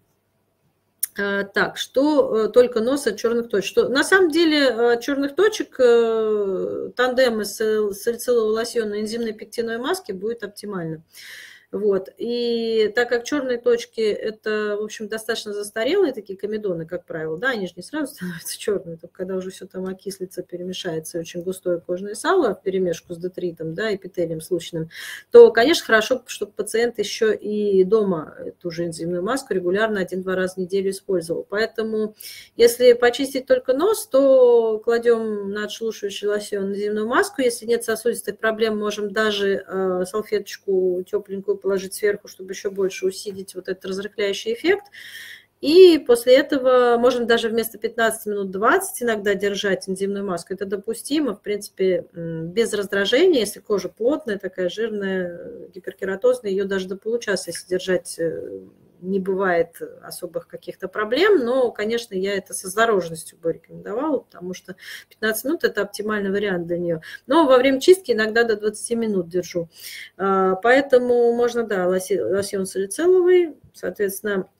Так, что только нос от черных точек. Что, на самом деле от черных точек тандем из салицилового лосьона и энзимной пектиновой маски будет оптимально. Вот. И так как черные точки это, в общем, достаточно застарелые такие комедоны, как правило, да, они же не сразу становятся черными, только когда уже все там окислится, перемешается очень густое кожное сало в перемешку с детритом, да, эпителием случайным, то, конечно, хорошо, чтобы пациент еще и дома эту же энзимную маску регулярно один-два раза в неделю использовал. Поэтому, если почистить только нос, то кладем на отшелушивающий лосьон энзимную маску. Если нет сосудистых проблем, можем даже э, салфеточку тепленькую положить сверху, чтобы еще больше усилить вот этот разрыхляющий эффект. И после этого можно даже вместо пятнадцати минут двадцать иногда держать энзимную маску. Это допустимо, в принципе, без раздражения. Если кожа плотная, такая жирная, гиперкератозная, ее даже до получаса, если держать, не бывает особых каких-то проблем. Но, конечно, я это с осторожностью бы рекомендовала, потому что пятнадцать минут – это оптимальный вариант для нее. Но во время чистки иногда до двадцати минут держу. Поэтому можно, да, лосьон салициловый, соответственно,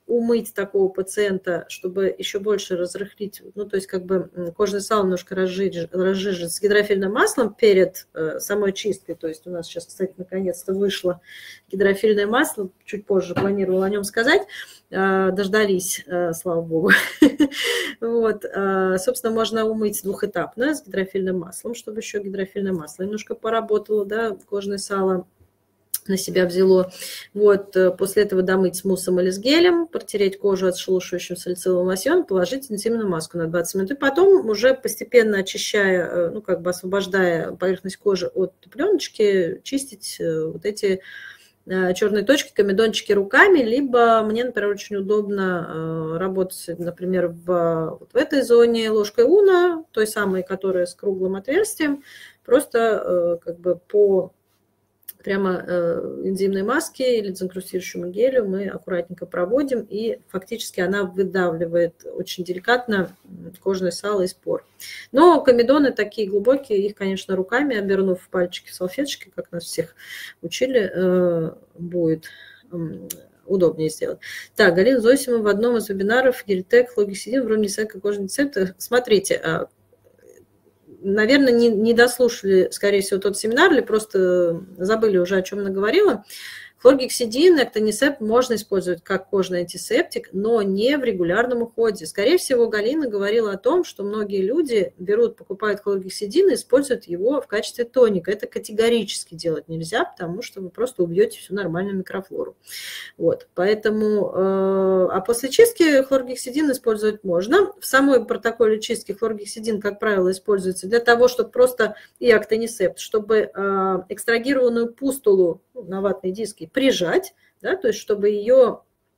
умыть такого пациента, чтобы еще больше разрыхлить, ну, то есть как бы кожное сало немножко разжижить, разжижить с гидрофильным маслом перед э, самой чисткой. То есть у нас сейчас, кстати, наконец-то вышло гидрофильное масло, чуть позже планировала о нем сказать, э, дождались, э, слава богу. Вот, э, собственно, можно умыть двухэтапно с гидрофильным маслом, чтобы еще гидрофильное масло немножко поработало, да, кожное сало на себя взяло. Вот, после этого домыть с муссом или с гелем, протереть кожу отшелушивающим салициловым лосьоном, положить интимную маску на двадцать минут. И потом уже постепенно очищая, ну, как бы освобождая поверхность кожи от пленочки, чистить вот эти черные точки, комедончики руками, либо мне, например, очень удобно работать, например, в, вот в этой зоне ложкой уна, той самой, которая с круглым отверстием, просто как бы по прямо э, энзимной маске или дезинкрустирующему гелю мы аккуратненько проводим, и фактически она выдавливает очень деликатно кожное сало из пор. Но комедоны такие глубокие, их, конечно, руками, обернув в пальчики салфеточки, как нас всех учили, э, будет э, удобнее сделать. Так, Галина Зосимова в одном из вебинаров Гельтек, Хлоргексидин, вроде не как кожный рецепт. Смотрите, наверное, не, не дослушали, скорее всего, тот семинар, или просто забыли уже, о чем она говорила. Хлоргексидин, эктонисепт можно использовать как кожный антисептик, но не в регулярном уходе. Скорее всего, Галина говорила о том, что многие люди берут, покупают хлоргексидин и используют его в качестве тоника. Это категорически делать нельзя, потому что вы просто убьете всю нормальную микрофлору. Вот, поэтому, э, а после чистки хлоргексидин использовать можно. В самой протоколе чистки хлоргексидин, как правило, используется для того, чтобы просто, и актонисепт, чтобы э, экстрагированную пустулу, ну, на ватные диски, прижать, да, то есть чтобы ее...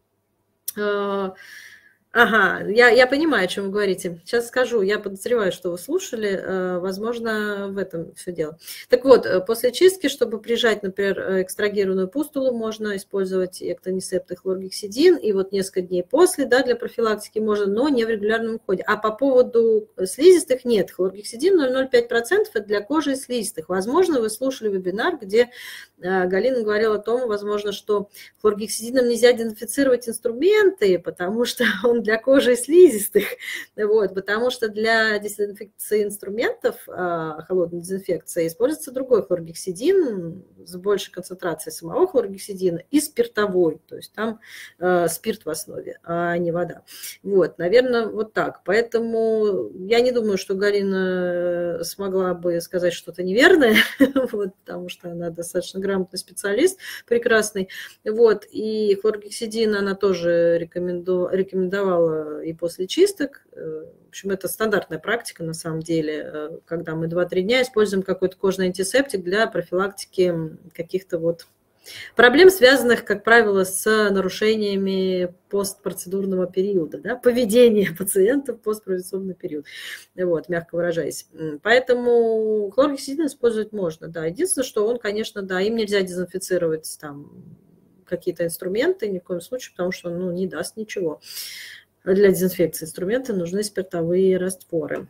Э, ага, я, я понимаю, о чем вы говорите. Сейчас скажу, я подозреваю, что вы слушали, э, возможно, в этом все дело. Так вот, после чистки, чтобы прижать, например, экстрагированную пустулу, можно использовать эктонисепт и хлоргексидин, и вот несколько дней после, да, для профилактики можно, но не в регулярном уходе. А по поводу слизистых нет, хлоргексидин ноль целых ноль пять процентов это для кожи и слизистых. Возможно, вы слушали вебинар, где Галина говорила о том, возможно, что хлоргексидином нельзя дезинфицировать инструменты, потому что он для кожи и слизистых, вот, потому что для дезинфекции инструментов, холодной дезинфекции, используется другой хлоргексидин с большей концентрацией самого хлоргексидина и спиртовой, то есть там э, спирт в основе, а не вода. Вот, наверное, вот так. Поэтому я не думаю, что Галина смогла бы сказать что-то неверное, вот, потому что она достаточно грамотный специалист, прекрасный. Вот, и хлоргексидин она тоже рекоменду... рекомендовала и после чисток. В общем, это стандартная практика, на самом деле, когда мы два-три дня используем какой-то кожный антисептик для профилактики каких-то вот проблем, связанных, как правило, с нарушениями постпроцедурного периода, да, поведения пациента в постпроцедурный период, вот, мягко выражаясь. Поэтому хлоргексидин использовать можно, да. Единственное, что он, конечно, да, им нельзя дезинфицировать там какие-то инструменты ни в коем случае, потому что он, ну, не даст ничего. Для дезинфекции инструменты нужны спиртовые растворы.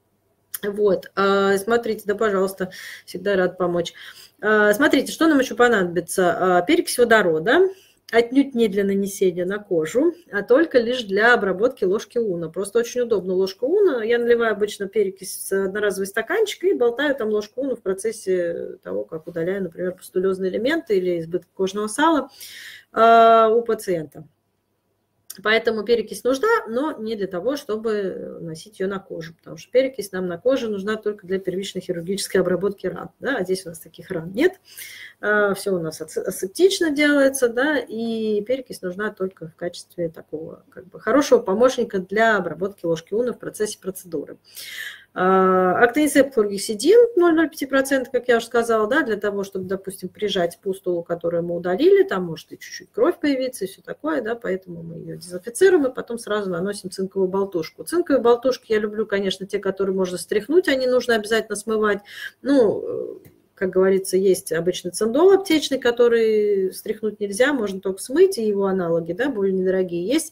Вот, смотрите, да, пожалуйста, всегда рад помочь. Смотрите, что нам еще понадобится. Перекись водорода, отнюдь не для нанесения на кожу, а только лишь для обработки ложки уна. Просто очень удобно ложка уна. Я наливаю обычно перекись в одноразовый стаканчик и болтаю там ложку уна в процессе того, как удаляю, например, пустулезные элементы или избыток кожного сала у пациента. Поэтому перекись нужна, но не для того, чтобы носить ее на кожу, потому что перекись нам на коже нужна только для первичной хирургической обработки ран, да, а здесь у нас таких ран нет, все у нас асептично делается, да, и перекись нужна только в качестве такого как бы хорошего помощника для обработки ложки уна в процессе процедуры. Актонисепт хлоргексидин ноль целых ноль пять процентов, как я уже сказала, да, для того, чтобы, допустим, прижать пустулу, которую мы удалили, там может и чуть-чуть кровь появиться, и все такое, да, поэтому мы ее дезинфицируем и потом сразу наносим цинковую болтушку. Цинковые болтушки я люблю, конечно, те, которые можно стряхнуть, они нужно обязательно смывать. Ну, как говорится, есть обычный циндол аптечный, который стряхнуть нельзя, можно только смыть, и его аналоги, да, более недорогие есть.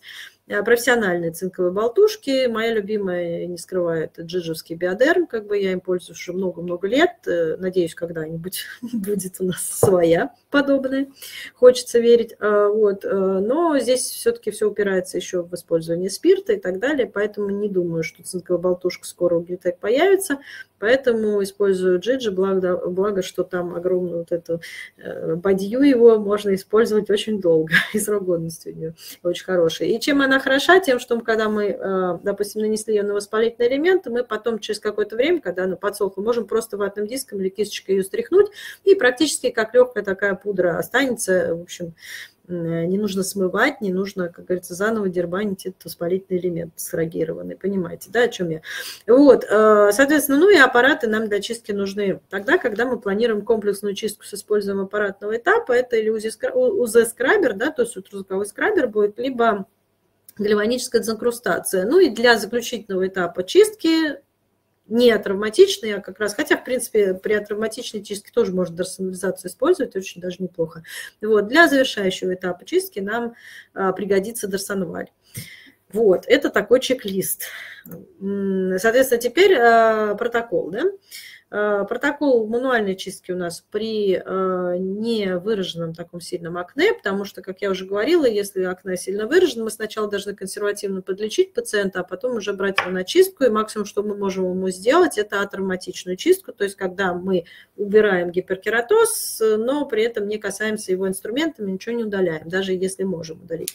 профессиональные цинковые болтушки. Моя любимая, не скрываю, это джиджевский биодерм. Как бы я им пользуюсь уже много-много лет. Надеюсь, когда-нибудь будет у нас своя подобная. Хочется верить. Вот. Но здесь все-таки все упирается еще в использование спирта и так далее. Поэтому не думаю, что цинковая болтушка скоро у Глитек появится. Поэтому использую джиджи, благо, благо, что там огромную вот эту бадью его можно использовать очень долго. И срок годности у нее очень хороший. И чем она хороша? Тем, что когда мы, допустим, нанесли ее на воспалительные элементы, мы потом через какое-то время, когда она подсохла, можем просто ватным диском или кисточкой ее стряхнуть, и практически как легкая такая пудра останется. В общем, не нужно смывать, не нужно, как говорится, заново дербанить этот воспалительный элемент срогированный. Понимаете, да, о чем я? Вот, соответственно, ну и аппараты нам для чистки нужны тогда, когда мы планируем комплексную чистку с использованием аппаратного этапа. Это или ю зет-скрабер, да, то есть ультразвуковой скрабер будет, либо гальваническая дезинкрустация. Ну и для заключительного этапа чистки, не травматичный, а как раз, хотя, в принципе, при травматичной чистке тоже можно дерсонализацию использовать, очень даже неплохо. Вот, для завершающего этапа чистки нам а, пригодится дерсонваль. Вот, это такой чек-лист. Соответственно, теперь а, протокол, да? Протокол мануальной чистки у нас при невыраженном таком сильном акне, потому что, как я уже говорила, если акне сильно выражено, мы сначала должны консервативно подлечить пациента, а потом уже брать его на чистку, и максимум, что мы можем ему сделать, это атравматичную чистку, то есть когда мы убираем гиперкератоз, но при этом не касаемся его инструментами, ничего не удаляем, даже если можем удалить.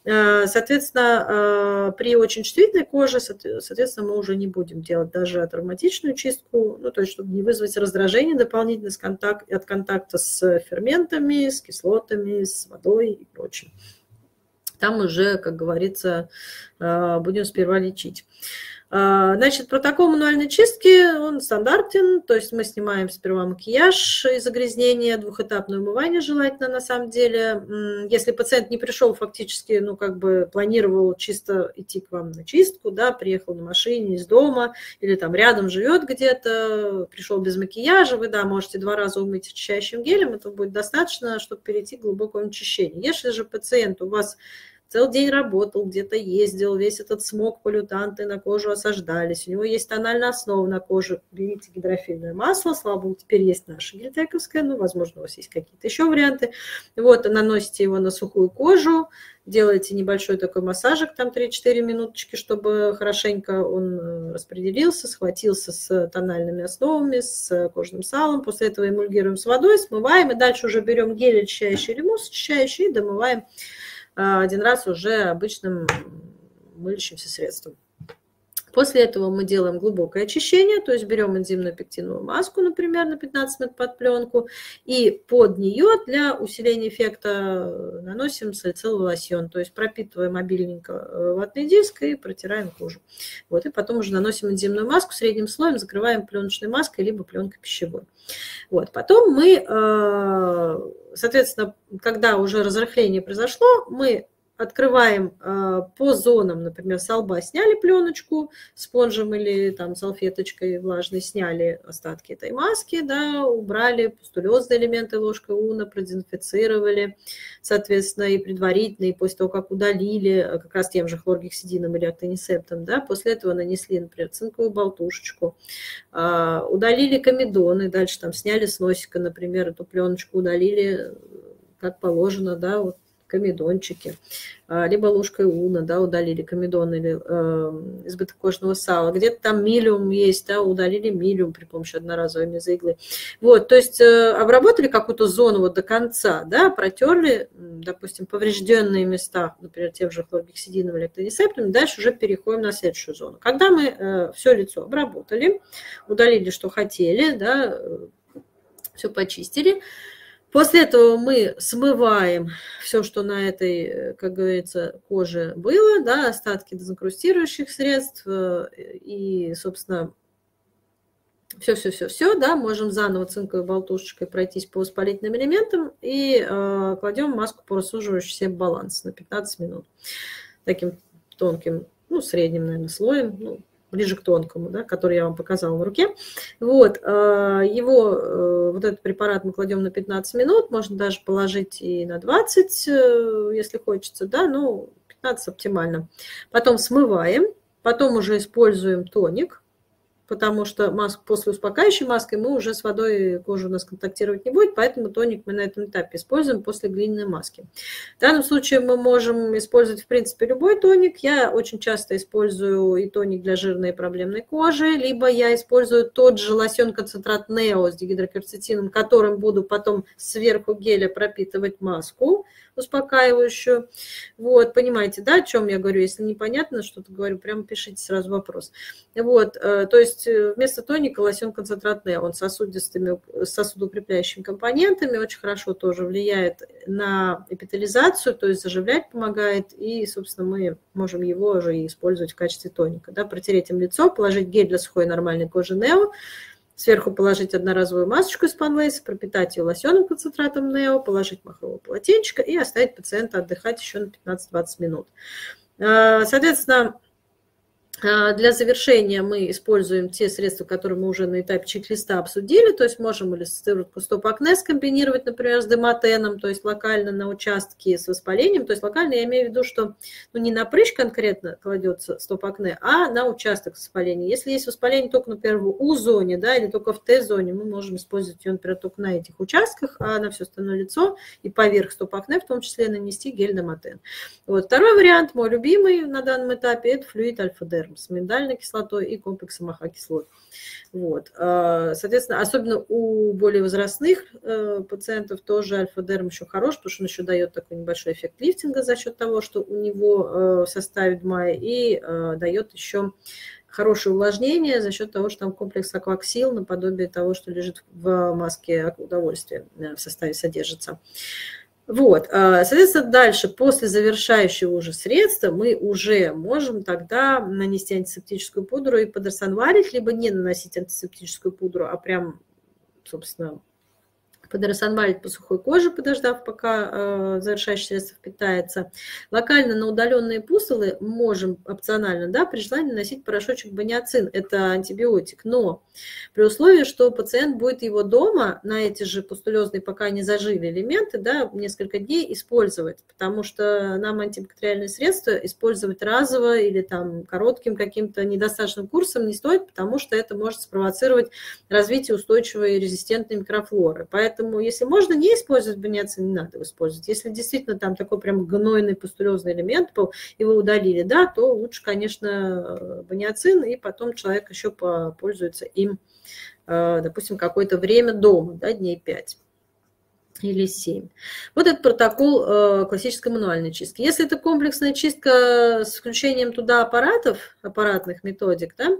Соответственно, при очень чувствительной коже, соответственно, мы уже не будем делать даже атравматичную чистку, ну, то есть чтобы не вызвать раздражение дополнительно от контакта с ферментами, с кислотами, с водой и прочим. Там уже, как говорится, будем сперва лечить. Значит, протокол мануальной чистки, он стандартен, то есть мы снимаем сперва макияж и загрязнение, двухэтапное умывание желательно на самом деле. Если пациент не пришел фактически, ну как бы планировал чисто идти к вам на чистку, да, приехал на машине из дома или там рядом живет где-то, пришел без макияжа, вы, да, можете два раза умыть очищающим гелем, это будет достаточно, чтобы перейти к глубокому очищению. Если же пациент у вас целый день работал, где-то ездил, весь этот смог, полютанты на кожу осаждались, у него есть тональная основа на коже, берите гидрофильное масло, слава богу, теперь есть наше гельтековское, ну, возможно, у вас есть какие-то еще варианты. Вот, наносите его на сухую кожу, делаете небольшой такой массажик, там три-четыре минуточки, чтобы хорошенько он распределился, схватился с тональными основами, с кожным салом. После этого эмульгируем с водой, смываем, и дальше уже берем гель очищающий или мусс очищающий и домываем один раз уже обычным мылящимся средством. После этого мы делаем глубокое очищение, то есть берем энзимную пектиновую маску, например, на пятнадцать минут под пленку, и под нее для усиления эффекта наносим салициловый лосьон, то есть пропитываем обильненько ватный диск и протираем кожу. Вот, и потом уже наносим энзимную маску средним слоем, закрываем пленочной маской либо пленкой пищевой. Вот, потом мы, соответственно, когда уже разрыхление произошло, мы открываем э, по зонам, например, с лба сняли пленочку спонжем или там салфеточкой влажной, сняли остатки этой маски, да, убрали пустулезные элементы ложкой уна, продезинфицировали, соответственно, и предварительно, и после того, как удалили, как раз тем же хлоргексидином или актонисептом, да, после этого нанесли, например, цинковую болтушечку, э, удалили комедоны, дальше там сняли с носика, например, эту пленочку, удалили как положено, да, вот, комедончики, либо ложкой уна, да, удалили комедон или э, избыток кожного сала. Где-то там милиум есть, да, удалили милиум при помощи одноразовой мезоиглы. Вот, то есть э, обработали какую-то зону вот до конца, да, протерли, допустим, поврежденные места, например, тем же хлоргексидином или актонисептом, дальше уже переходим на следующую зону. Когда мы э, все лицо обработали, удалили, что хотели, да, э, все почистили, после этого мы смываем все, что на этой, как говорится, коже было, да, остатки дезинкрустирующих средств и, собственно, все-все-все-все, да, можем заново цинковой болтушечкой пройтись по воспалительным элементам и э, кладем маску по рассуживающий себе баланс на пятнадцать минут. Таким тонким, ну, средним, наверное, слоем, ну, ближе к тонкому, да, который я вам показала на руке. Вот, его, вот этот препарат мы кладем на пятнадцать минут, можно даже положить и на двадцать, если хочется, да, ну, пятнадцать оптимально. Потом смываем, потом уже используем тоник, потому что маску, после успокаивающей маской мы уже с водой кожа у нас контактировать не будет, поэтому тоник мы на этом этапе используем после глиняной маски. В данном случае мы можем использовать, в принципе, любой тоник. Я очень часто использую и тоник для жирной и проблемной кожи, либо я использую тот же лосьон-концентрат Нео с дигидрокверцетином, которым буду потом сверху геля пропитывать маску успокаивающую. Вот, понимаете, да, о чем я говорю? Если непонятно что-то говорю, прямо пишите сразу вопрос. Вот, то есть вместо тоника лосьон-концентрат Нео, он с сосудистыми, с сосудоукрепляющими компонентами, очень хорошо тоже влияет на эпителизацию, то есть заживлять помогает, и, собственно, мы можем его уже и использовать в качестве тоника. Да, протереть им лицо, положить гель для сухой нормальной кожи Нео, сверху положить одноразовую масочку из Spinlace, пропитать ее лосьонным концентратом Нео, положить махровое полотенчико и оставить пациента отдыхать еще на пятнадцать-двадцать минут. Соответственно, для завершения мы используем те средства, которые мы уже на этапе чек-листа обсудили, то есть можем или сыворотку стоп-акне скомбинировать, например, с демотеном, то есть локально на участке с воспалением, то есть локально я имею в виду, что ну, не на прыщ конкретно кладется стоп-акне, а на участок с воспалением. Если есть воспаление только, например, в У-зоне, да, или только в Т-зоне, мы можем использовать ее, например, только на этих участках, а на все остальное лицо и поверх стоп-акне в том числе нанести гель демотен. Вот. Второй вариант, мой любимый на данном этапе, это флюид альфа-дерм с миндальной кислотой и комплексом АХ-кислот. Вот. Соответственно, особенно у более возрастных пациентов тоже альфа-дерм еще хорош, потому что он еще дает такой небольшой эффект лифтинга за счет того, что у него в составе ДМА, и дает еще хорошее увлажнение за счет того, что там комплекс акваксил, наподобие того, что лежит в маске удовольствия в составе содержится. Вот, соответственно, дальше, после завершающего уже средства, мы уже можем тогда нанести антисептическую пудру и подорсонвалить, либо не наносить антисептическую пудру, а прям, собственно, подорсонвалить по сухой коже, подождав, пока э, завершающее средство впитается. Локально на удаленные пустулы можем опционально, да, при желании наносить порошочек баниацин, это антибиотик, но при условии, что пациент будет его дома на эти же пустулезные, пока не зажили элементы, да, несколько дней использовать, потому что нам антибактериальные средства использовать разово или там коротким каким-то недостаточным курсом не стоит, потому что это может спровоцировать развитие устойчивой и резистентной микрофлоры. Поэтому Поэтому, если можно не использовать баниацин, не надо его использовать. Если действительно там такой прям гнойный пустулезный элемент был, его удалили, да, то лучше, конечно, баниацин, и потом человек еще попользуется им, допустим, какое-то время дома, да, дней пять или семь. Вот этот протокол классической мануальной чистки. Если это комплексная чистка с включением туда аппаратов, аппаратных методик, да,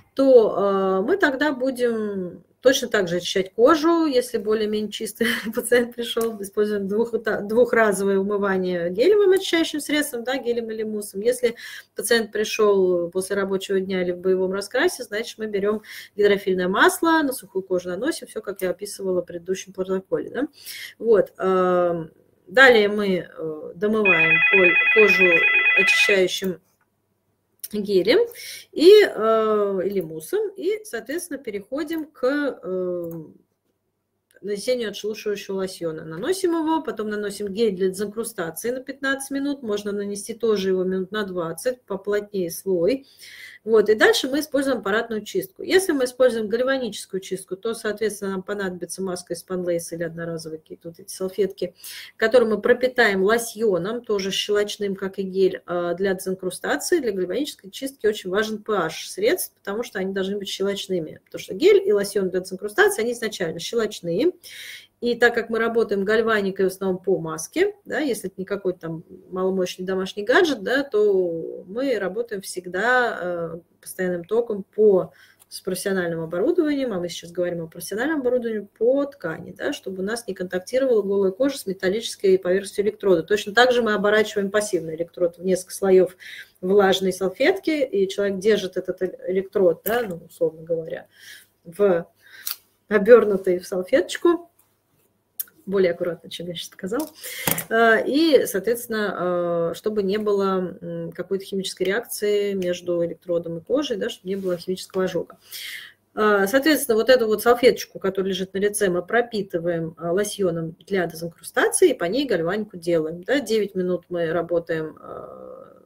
то мы тогда будем точно так же очищать кожу, если более-менее чистый пациент пришел, используем двух, двухразовое умывание гелевым очищающим средством, да, гелем или муссом. Если пациент пришел после рабочего дня или в боевом раскрасе, значит, мы берем гидрофильное масло, на сухую кожу наносим, все, как я описывала в предыдущем протоколе. Да? Вот. Далее мы домываем кожу очищающим гелем и, э, или муссом, и, соответственно, переходим к э, нанесению отшелушивающего лосьона. Наносим его, потом наносим гель для дезинкрустации на пятнадцать минут, можно нанести тоже его минут на двадцать, поплотнее слой. Вот, и дальше мы используем аппаратную чистку. Если мы используем гальваническую чистку, то, соответственно, нам понадобится маска из Spinlace или одноразовые какие-то вот эти салфетки, которые мы пропитаем лосьоном, тоже щелочным, как и гель, для дезинкрустации. Для гальванической чистки очень важен pH средств, потому что они должны быть щелочными. Потому что гель и лосьон для дезинкрустации, они изначально щелочные. И так как мы работаем гальваникой в основном по маске, да, если это не какой-то там маломощный домашний гаджет, да, то мы работаем всегда э, постоянным током по, с профессиональным оборудованием, а мы сейчас говорим о профессиональном оборудовании, по ткани, да, чтобы у нас не контактировала голая кожа с металлической поверхностью электрода. Точно так же мы оборачиваем пассивный электрод в несколько слоев влажной салфетки, и человек держит этот электрод, да, ну, условно говоря, в обернутый в салфеточку, более аккуратно, чем я сейчас сказала. И, соответственно, чтобы не было какой-то химической реакции между электродом и кожей, да, чтобы не было химического ожога. Соответственно, вот эту вот салфеточку, которая лежит на лице, мы пропитываем лосьоном для дезинкрустации и по ней гальванику делаем. Да, девять минут мы работаем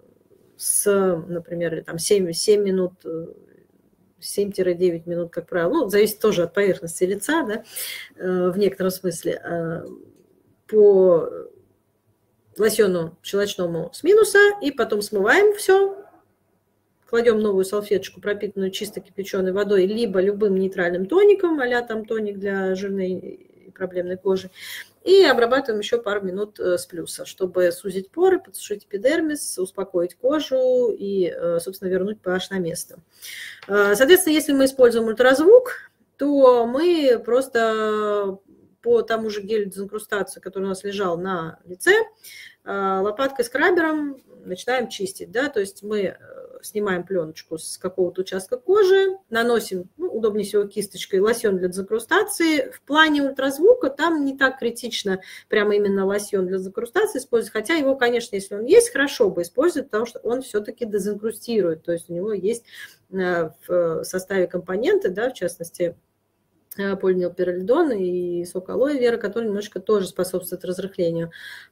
с, например, там семь, семь минут, семь-девять минут, как правило, ну, зависит тоже от поверхности лица, да, в некотором смысле, по лосьону щелочному с минуса, и потом смываем все, кладем новую салфеточку, пропитанную чисто кипяченой водой, либо любым нейтральным тоником, а-ля там тоник для жирной и проблемной кожи, и обрабатываем еще пару минут с плюса, чтобы сузить поры, подсушить эпидермис, успокоить кожу и, собственно, вернуть pH на место. Соответственно, если мы используем ультразвук, то мы просто по тому же гелю дезинкрустации, который у нас лежал на лице, лопаткой-скрабером начинаем чистить. Да? То есть мы снимаем пленочку с какого-то участка кожи, наносим, ну, удобнее всего кисточкой, лосьон для дезинкрустации. В плане ультразвука там не так критично прямо именно лосьон для дезинкрустации использовать, хотя его, конечно, если он есть, хорошо бы использовать, потому что он все-таки дезинкрустирует, то есть у него есть в составе компоненты, да, в частности, полинилпиролидон и сок алоэ вера, который немножко тоже способствует разрыхлению.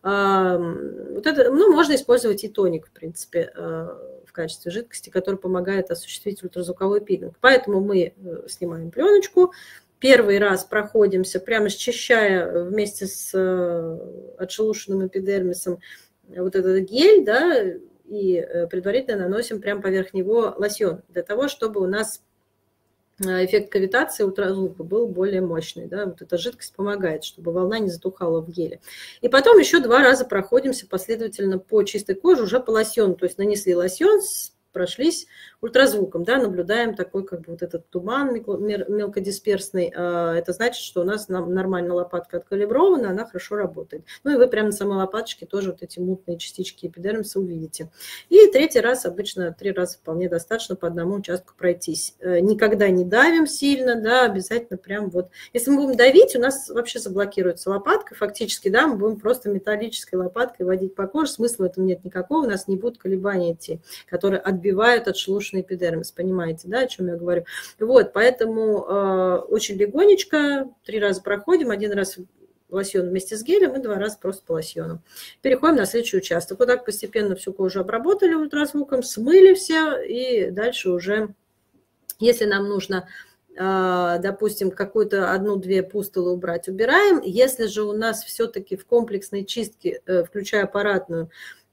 Вот это, ну, можно использовать и тоник, в принципе, в качестве жидкости, который помогает осуществить ультразвуковой пилинг. Поэтому мы снимаем пленочку, первый раз проходимся, прямо счищая вместе с отшелушенным эпидермисом вот этот гель, да, и предварительно наносим прямо поверх него лосьон, для того, чтобы у нас эффект кавитации ультразвука был более мощный. Да? Вот эта жидкость помогает, чтобы волна не затухала в геле. И потом еще два раза проходимся последовательно по чистой коже, уже по лосьону. То есть нанесли лосьон, прошлись ультразвуком, да, наблюдаем такой как бы вот этот туман мелкодисперсный. Это значит, что у нас нормально лопатка откалибрована, она хорошо работает. Ну и вы прямо на самой лопаточке тоже вот эти мутные частички эпидермиса увидите. И третий раз, обычно три раза вполне достаточно по одному участку пройтись. Никогда не давим сильно, да, обязательно прям вот. Если мы будем давить, у нас вообще заблокируется лопатка, фактически, да, мы будем просто металлической лопаткой водить по коже, смысла в этом нет никакого, у нас не будут колебания идти, которые отбивают отшелушенный эпидермис, понимаете, да, о чем я говорю. Вот, поэтому э, очень легонечко, три раза проходим, один раз лосьон вместе с гелем и два раза просто по лосьону. Переходим на следующий участок. Вот так постепенно всю кожу обработали ультразвуком, смыли все, и дальше уже, если нам нужно, э, допустим, какую-то одну-две пустулы убрать, убираем. Если же у нас все-таки в комплексной чистке, э, включая аппаратную,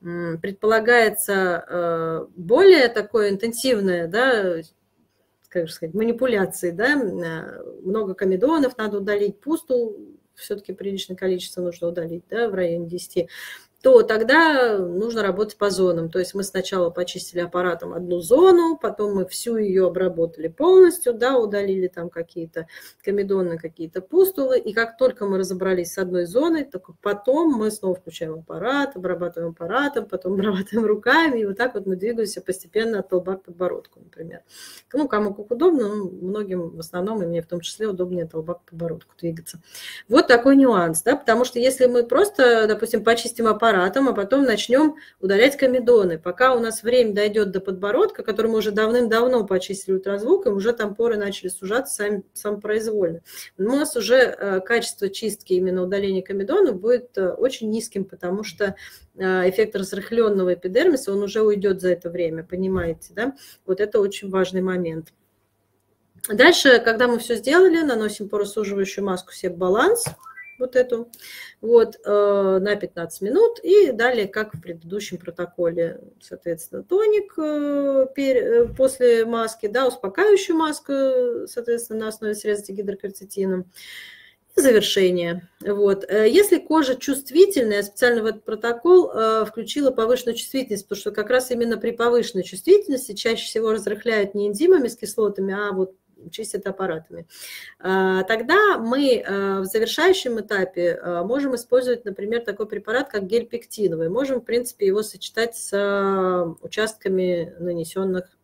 предполагается более такое интенсивное, да, как же сказать, манипуляции, да, много комедонов надо удалить, пустул все-таки приличное количество нужно удалить, да, в районе десяти, то тогда нужно работать по зонам. То есть мы сначала почистили аппаратом одну зону, потом мы всю ее обработали полностью, да, удалили там какие-то комедоны, какие-то пустулы, и как только мы разобрались с одной зоной, только потом мы снова включаем аппарат, обрабатываем аппаратом, потом обрабатываем руками, и вот так вот мы двигаемся постепенно от лба к подбородку, например. Ну, кому как удобно, ну, многим в основном, и мне в том числе, удобнее от лба к подбородку двигаться. Вот такой нюанс, да, потому что если мы просто, допустим, почистим аппарат, а потом начнем удалять комедоны. Пока у нас время дойдет до подбородка, который мы уже давным-давно почистили ультразвуком, уже там поры начали сужаться сами, самопроизвольно. У нас уже качество чистки, именно удаления комедонов, будет очень низким, потому что эффект разрыхленного эпидермиса, он уже уйдет за это время, понимаете, да? Вот это очень важный момент. Дальше, когда мы все сделали, наносим поросуживающую маску Себ-Баланс, вот эту, вот, э, на пятнадцать минут, и далее, как в предыдущем протоколе, соответственно, тоник э, пер, после маски, да, успокаивающую маску, соответственно, на основе средств гидрокортитином, и завершение. Вот. Если кожа чувствительная, я специально в этот протокол э, включила повышенную чувствительность, потому что как раз именно при повышенной чувствительности чаще всего разрыхляют не энзимами с кислотами, а вот чистят аппаратами. Тогда мы в завершающем этапе можем использовать, например, такой препарат, как гель пектиновый. Можем, в принципе, его сочетать с участками нанесенных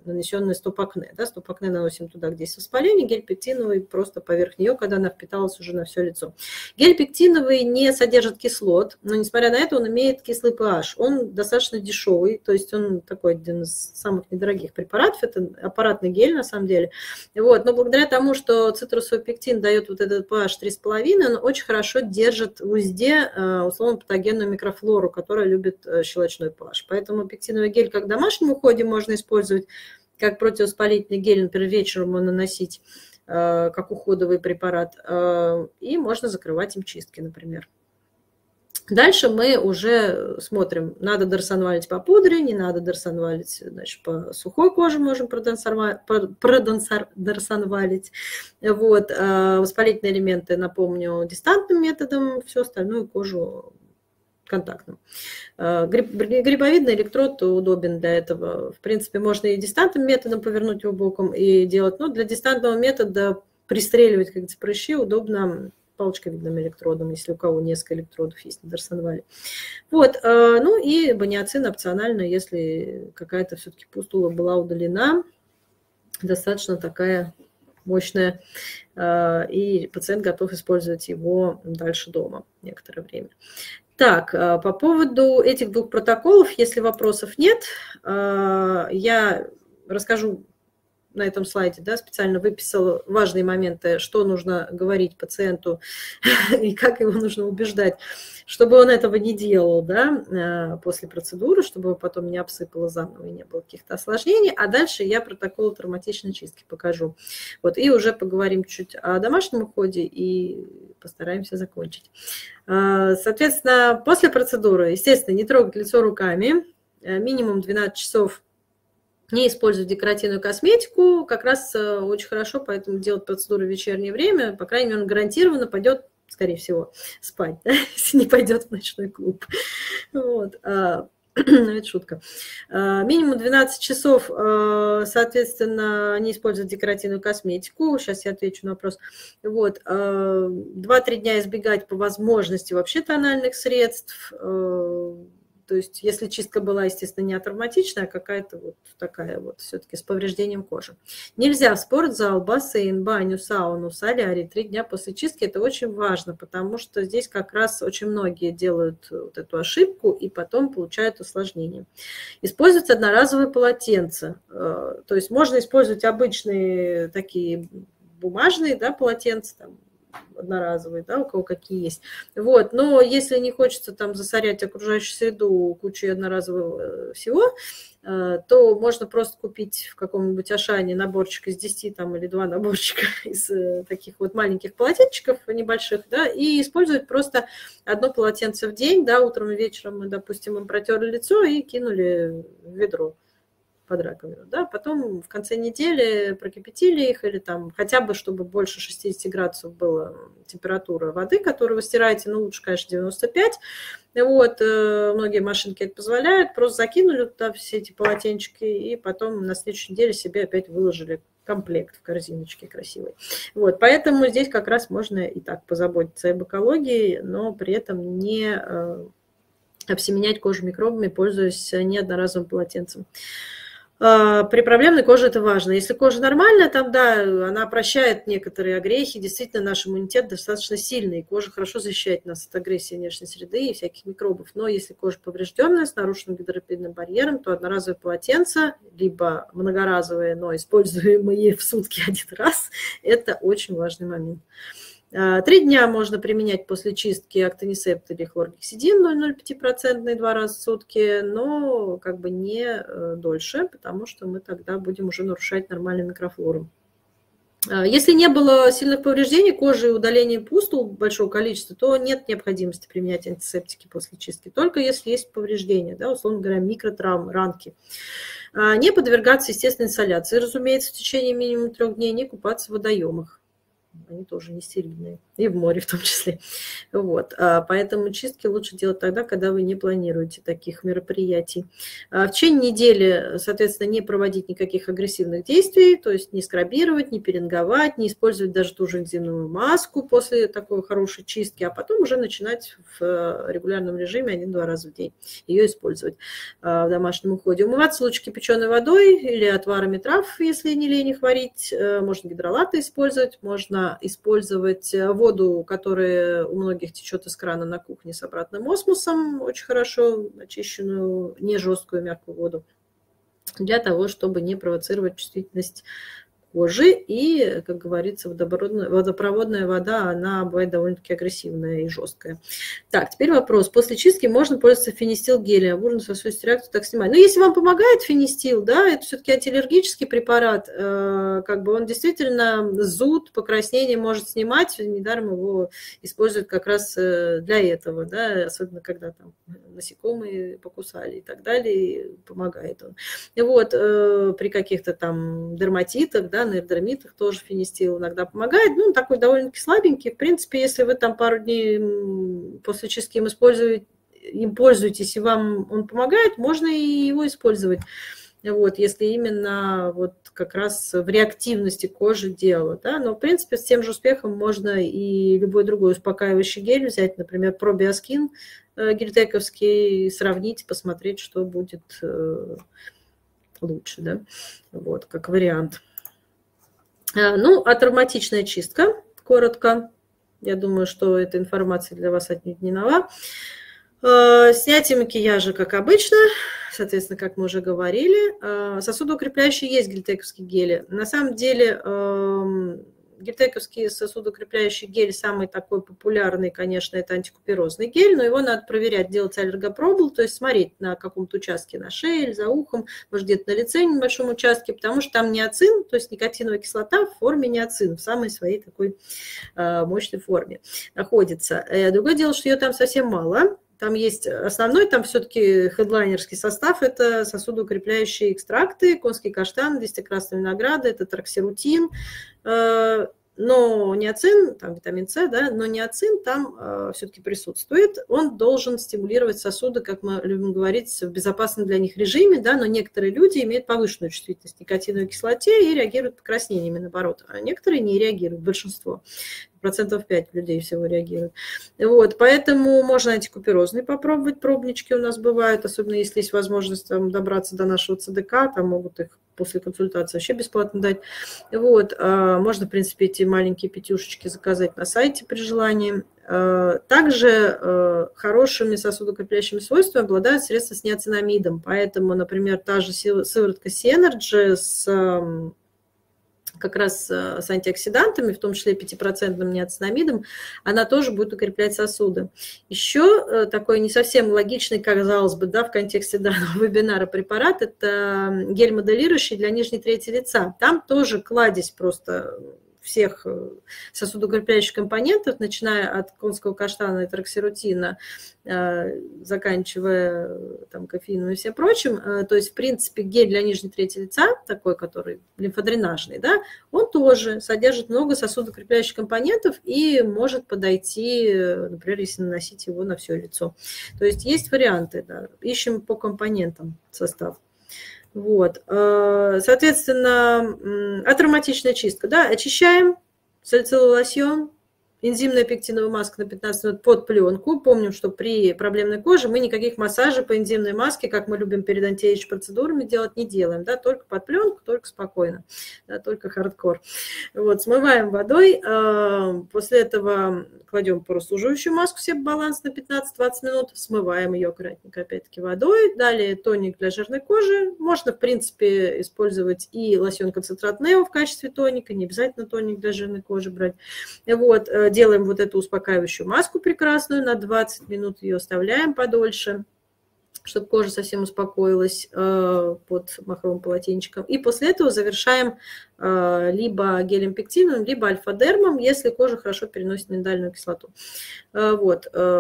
нанесенное стоп-акне. Да, стоп-акне наносим туда, где есть воспаление, гель пектиновый просто поверх нее, когда она впиталась уже на все лицо. Гель пектиновый не содержит кислот, но несмотря на это он имеет кислый pH. Он достаточно дешевый, то есть он такой один из самых недорогих препаратов, это аппаратный гель на самом деле. Вот. Но благодаря тому, что цитрусовый пектин дает вот этот pH три с половиной, он очень хорошо держит в узде условно патогенную микрофлору, которая любит щелочной pH. Поэтому пектиновый гель как в домашнем уходе можно использовать, как противовоспалительный гель, например, вечером его наносить, как уходовый препарат, и можно закрывать им чистки, например. Дальше мы уже смотрим, надо дорсонвалить по пудре, не надо дорсонвалить, значит, по сухой коже можем продорсонвалить. Вот. Воспалительные элементы, напомню, дистантным методом, всю остальную кожу контактным. Грибовидный электрод удобен для этого. В принципе, можно и дистантным методом повернуть его боком и делать, но для дистантного метода пристреливать, как говорится, прыщи удобно палочковидным электродом, если у кого несколько электродов есть на дорсонвале. Вот. Ну и баниацин опционально, если какая-то все-таки пустула была удалена, достаточно такая мощная, и пациент готов использовать его дальше дома некоторое время. Так, по поводу этих двух протоколов, если вопросов нет, я расскажу на этом слайде, да, специально выписала важные моменты, что нужно говорить пациенту и как его нужно убеждать, чтобы он этого не делал, да, после процедуры, чтобы его потом не обсыпало заново и не было каких-то осложнений. А дальше я протокол травматичной чистки покажу. Вот, и уже поговорим чуть о домашнем уходе и постараемся закончить. Соответственно, после процедуры, естественно, не трогать лицо руками, минимум двенадцать часов не использовать декоративную косметику, как раз очень хорошо, поэтому делать процедуру в вечернее время, по крайней мере, он гарантированно пойдет, скорее всего, спать, да, если не пойдет в ночной клуб. Вот. Это шутка. Минимум двенадцать часов, соответственно, не использовать декоративную косметику. Сейчас я отвечу на вопрос. Вот. два-три дня избегать по возможности вообще тональных средств. То есть, если чистка была, естественно, не травматичная, а какая-то вот такая вот все-таки с повреждением кожи. Нельзя в спортзал, бассейн, баню, сауну, солярий три дня после чистки. Это очень важно, потому что здесь как раз очень многие делают вот эту ошибку и потом получают осложнения. Использовать одноразовые полотенца. То есть, можно использовать обычные такие бумажные, да, полотенца, там, одноразовые, да, у кого какие есть. Вот. Но если не хочется там засорять окружающую среду кучей одноразового всего, то можно просто купить в каком-нибудь Ашане наборчик из десяти там, или два наборчика из таких вот маленьких полотенчиков небольших, да, и использовать просто одно полотенце в день, да, утром и вечером мы, допустим, им протерли лицо и кинули в ведро под раковину, да, потом в конце недели прокипятили их, или там хотя бы, чтобы больше шестидесяти градусов была температура воды, которую вы стираете, ну, лучше, конечно, девяносто пять, вот, многие машинки это позволяют, просто закинули туда все эти полотенчики, и потом на следующей неделе себе опять выложили комплект в корзиночке красивый. Вот, поэтому здесь как раз можно и так позаботиться об экологии, но при этом не обсеменять кожу микробами, пользуясь неодноразовым полотенцем. При проблемной коже это важно. Если кожа нормальная, там, да, она прощает некоторые огрехи, действительно, наш иммунитет достаточно сильный, и кожа хорошо защищает нас от агрессии внешней среды и всяких микробов. Но если кожа поврежденная, с нарушенным гидролипидным барьером, то одноразовые полотенца, либо многоразовые, но используемые в сутки один раз, это очень важный момент. Три дня можно применять после чистки актонисепт или хлоргексидин ноль целых ноль пять процентов два раза в сутки, но как бы не дольше, потому что мы тогда будем уже нарушать нормальную микрофлору. Если не было сильных повреждений кожи и удаления пустул большого количества, то нет необходимости применять антисептики после чистки, только если есть повреждения, да, условно говоря, микротравмы, ранки. Не подвергаться естественной инсоляции, разумеется, в течение минимум трех дней, не купаться в водоемах. они тоже не стерильные, и в море в том числе. Вот. Поэтому чистки лучше делать тогда, когда вы не планируете таких мероприятий. В течение недели, соответственно, не проводить никаких агрессивных действий, то есть не скрабировать, не пеленговать, не использовать даже ту же энзимную маску после такой хорошей чистки, а потом уже начинать в регулярном режиме один-два раза в день ее использовать в домашнем уходе. Умываться лучше кипяченой водой или отварами трав, если не лень их варить. Можно гидролаты использовать, можно использовать воду, которая у многих течет из крана на кухне с обратным осмосом, очень хорошо очищенную, не жесткую, мягкую воду, для того, чтобы не провоцировать чувствительность кожи. И, как говорится, водопроводная, водопроводная вода, она бывает довольно-таки агрессивная и жесткая. Так, теперь вопрос. После чистки можно пользоваться фенистил-гелем? Бурно-сосудистую реакцию так снимать. Ну, если вам помогает фенистил, да, это все-таки антиаллергический препарат, э, как бы он действительно зуд, покраснение может снимать, недаром его используют как раз для этого, да, особенно когда там насекомые покусали и так далее, помогает он. И вот э, при каких-то там дерматитах, да, на эпидермитах тоже фенистил иногда помогает. Ну, такой довольно-таки слабенький. В принципе, если вы там пару дней после чистки им используете, им пользуетесь, и вам он помогает, можно и его использовать. Вот, если именно вот как раз в реактивности кожи дело. Да? Но, в принципе, с тем же успехом можно и любой другой успокаивающий гель взять, например, пробиоскин гельтековский, сравнить, посмотреть, что будет лучше, да? Вот, как вариант. Ну, атравматичная чистка, коротко. Я думаю, что эта информация для вас отнюдь не нова. Снятие макияжа, как обычно, соответственно, как мы уже говорили. Сосудоукрепляющие есть гельтековские гели. На самом деле, гельтековский сосудоукрепляющий гель самый такой популярный, конечно, это антикуперозный гель, но его надо проверять, делать аллергопробу, то есть смотреть на каком-то участке на шее или за ухом, может где-то на лице в небольшом участке, потому что там ниацин, то есть никотиновая кислота в форме ниацин, в самой своей такой мощной форме находится. Другое дело, что ее там совсем мало. Там есть основной, там все-таки хедлайнерский состав, это сосудоукрепляющие экстракты, конский каштан, десятикрасный виноград, это троксирутин, но ниацин, там витамин С, да, но ниацин там все-таки присутствует, он должен стимулировать сосуды, как мы любим говорить, в безопасном для них режиме, да, но некоторые люди имеют повышенную чувствительность к никотиновой кислоте и реагируют покраснениями, наоборот, а некоторые не реагируют, большинство. Процентов пять людей всего реагируют. Вот, поэтому можно антикуперозный попробовать, пробнички у нас бывают, особенно если есть возможность там добраться до нашего ЦДК, там могут их после консультации вообще бесплатно дать. Вот, можно, в принципе, эти маленькие пятюшечки заказать на сайте при желании. Также хорошими сосудоукрепляющими свойствами обладают средства с ниацинамидом, поэтому, например, та же сыворотка Синерджи с как раз с антиоксидантами, в том числе пятипроцентным ниацинамидом, она тоже будет укреплять сосуды. Еще такой не совсем логичный, казалось бы, да, в контексте данного вебинара препарат, это гель моделирующий для нижней трети лица. Там тоже кладезь просто всех сосудоукрепляющих компонентов, начиная от конского каштана и троксирутина, заканчивая там, кофеином и всем прочим. То есть, в принципе, гель для нижней трети лица, такой, который лимфодренажный, да, он тоже содержит много сосудоукрепляющих компонентов и может подойти, например, если наносить его на все лицо. То есть есть варианты, да, ищем по компонентам состав. Вот, соответственно, атравматичная чистка, да, очищаем, салициловый лосьон, энзимная пектиновая маска на пятнадцать минут под пленку. Помним, что при проблемной коже мы никаких массажей по энзимной маске, как мы любим перед антиэйдж процедурами делать, не делаем, да, только под пленку, только спокойно, да, только хардкор. Вот, смываем водой, после этого кладем прослуживающую маску Себаланс на пятнадцать-двадцать минут, смываем ее аккуратненько опять-таки водой, далее тоник для жирной кожи, можно, в принципе, использовать и лосьон-концентрат Нео в качестве тоника, не обязательно тоник для жирной кожи брать. Вот, делаем вот эту успокаивающую маску прекрасную, на двадцать минут ее оставляем подольше, чтобы кожа совсем успокоилась э, под махровым полотенчиком. И после этого завершаем э, либо гелем пектиновым, либо альфа-дермом, если кожа хорошо переносит миндальную кислоту. Э, вот. Э,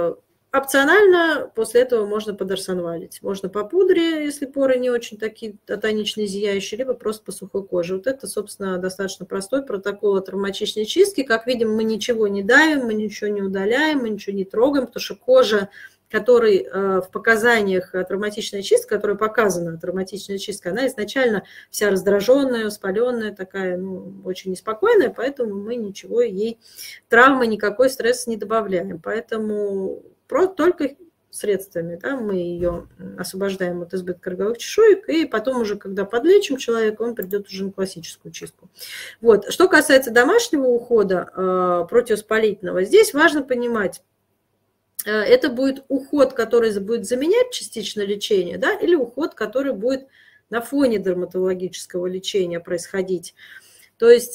опционально после этого можно подорсонвалить. Можно по пудре, если поры не очень такие тоничные, зияющие, либо просто по сухой коже. Вот это, собственно, достаточно простой протокол от травматичной чистки. Как видим, мы ничего не давим, мы ничего не удаляем, мы ничего не трогаем, потому что кожа, который в показаниях травматичной чистки, которая показана травматичная чистка, она изначально вся раздраженная, воспаленная, такая, ну, очень неспокойная, поэтому мы ничего ей, травмы, никакой стресс не добавляем. Поэтому только средствами, да, мы ее освобождаем от избытка роговых чешуек, и потом уже, когда подлечим человека, он придет уже на классическую чистку. Вот. Что касается домашнего ухода противовоспалительного, здесь важно понимать, это будет уход, который будет заменять частично лечение, да, или уход, который будет на фоне дерматологического лечения происходить. То есть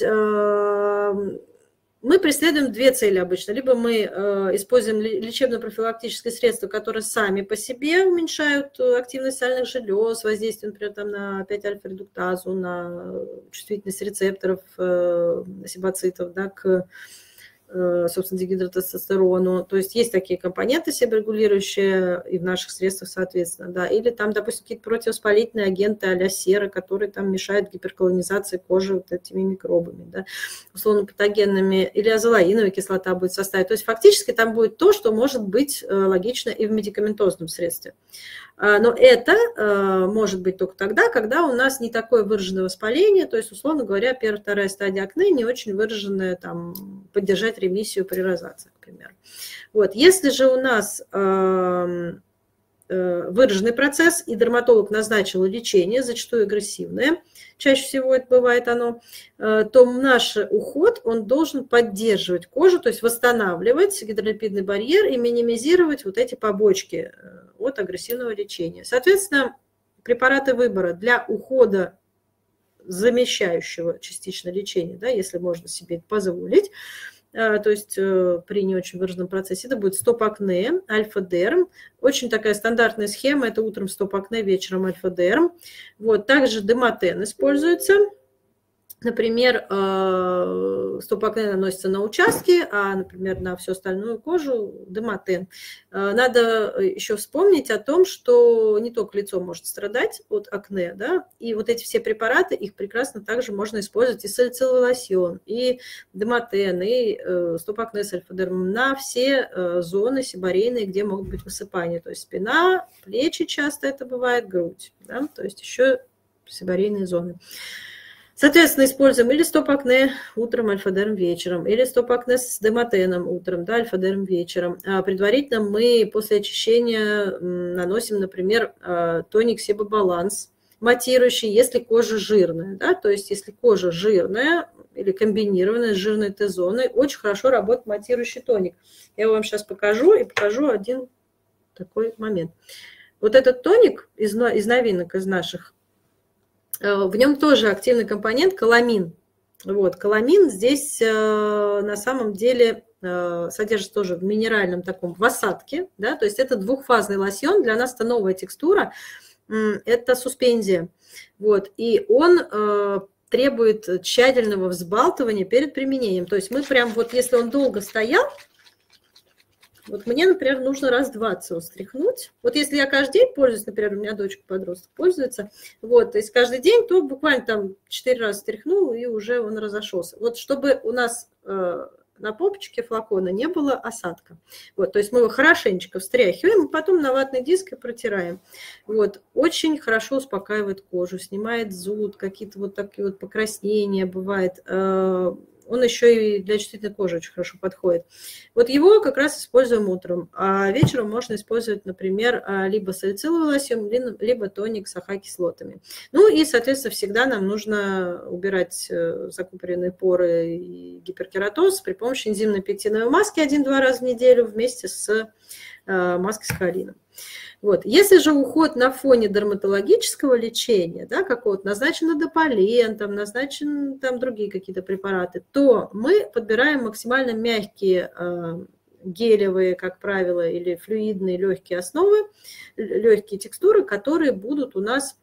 мы преследуем две цели обычно. Либо мы используем лечебно-профилактические средства, которые сами по себе уменьшают активность сальных желез, воздействие, например, там, на пять альфа-редуктазу, на чувствительность рецепторов себоцитов, да, к, собственно, дегидротестостерону. То есть есть такие компоненты себорегулирующие и в наших средствах, соответственно. Да. Или там, допустим, какие-то противовоспалительные агенты а-ля сера, которые там мешают гиперколонизации кожи вот этими микробами, да, условно-патогенными. Или азолаиновая кислота будет в составе. То есть фактически там будет то, что может быть логично и в медикаментозном средстве. Но это может быть только тогда, когда у нас не такое выраженное воспаление, то есть, условно говоря, первая, вторая стадия акне не очень выраженная, там, поддержать ремиссию при розации, к примеру. Вот. Если же у нас выраженный процесс, и дерматолог назначил лечение, зачастую агрессивное, чаще всего это бывает оно, то наш уход, он должен поддерживать кожу, то есть восстанавливать гидролипидный барьер и минимизировать вот эти побочки от агрессивного лечения. Соответственно, препараты выбора для ухода, замещающего частично лечение, да, если можно себе это позволить, то есть при не очень выраженном процессе, это будет стоп-акне, альфа-дерм. Очень такая стандартная схема, это утром стоп-акне, вечером альфа-дерм. Вот, также демотен используется. Например, стоп-акне наносится на участки, а, например, на всю остальную кожу демотен. Надо еще вспомнить о том, что не только лицо может страдать от акне, да, и вот эти все препараты, их прекрасно также можно использовать и салициловый лосьон, и демотен, и стоп-акне с альфа-дермом на все зоны себорейные, где могут быть высыпания. То есть спина, плечи часто это бывает, грудь, да, то есть еще себорейные зоны. Соответственно, используем или стоп-акне утром, альфа-дерм вечером, или стоп-акне с демотеном утром, да, альфа-дерм вечером. А предварительно мы после очищения наносим, например, тоник себобаланс, матирующий, если кожа жирная. Да, то есть если кожа жирная или комбинированная с жирной Т-зоной, очень хорошо работает матирующий тоник. Я вам сейчас покажу и покажу один такой момент. Вот этот тоник из, из новинок, из наших, в нем тоже активный компонент каламин. Вот, каламин здесь на самом деле содержится тоже в минеральном таком в осадке, да, то есть это двухфазный лосьон, для нас это новая текстура, это суспензия. Вот, и он требует тщательного взбалтывания перед применением. То есть мы прям вот, если он долго стоял, вот мне, например, нужно раз двадцать его стряхнуть. Вот если я каждый день пользуюсь, например, у меня дочка-подросток пользуется, вот, то есть каждый день, то буквально там четыре раза стряхнул, и уже он разошелся. Вот чтобы у нас э, на попочке флакона не было осадка. Вот, то есть мы его хорошенечко встряхиваем, и потом на ватный диск и протираем. Вот, очень хорошо успокаивает кожу, снимает зуд, какие-то вот такие вот покраснения бывает. Э, Он еще и для чувствительной кожи очень хорошо подходит. Вот его как раз используем утром. А вечером можно использовать, например, либо салициловый лосьон, либо тоник с АХ-кислотами. Ну и, соответственно, всегда нам нужно убирать закупоренные поры и гиперкератоз при помощи энзимной пектиновой маски один-два раза в неделю вместе с маской с холином. Вот. Если же уход на фоне дерматологического лечения, да, какого-то назначен дополен, там, назначен там, другие какие-то препараты, то мы подбираем максимально мягкие э, гелевые, как правило, или флюидные легкие основы, легкие текстуры, которые будут у нас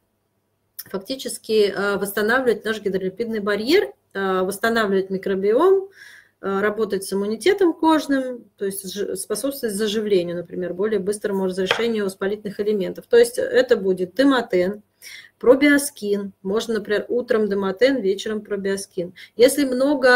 фактически э, восстанавливать наш гидролипидный барьер, э, восстанавливать микробиом, работать с иммунитетом кожным, то есть способствовать заживлению, например, более быстрому разрешению воспалительных элементов. То есть это будет Демотен, пробиоскин. Можно, например, утром Демотен, вечером пробиоскин. Если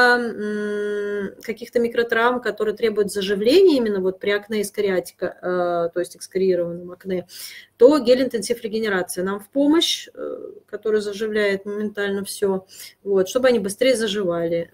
много каких-то микротравм, которые требуют заживления именно вот при акне эскариатика, то есть экскориированном акне, то гель-интенсив регенерация нам в помощь, который заживляет моментально все, вот, чтобы они быстрее заживали.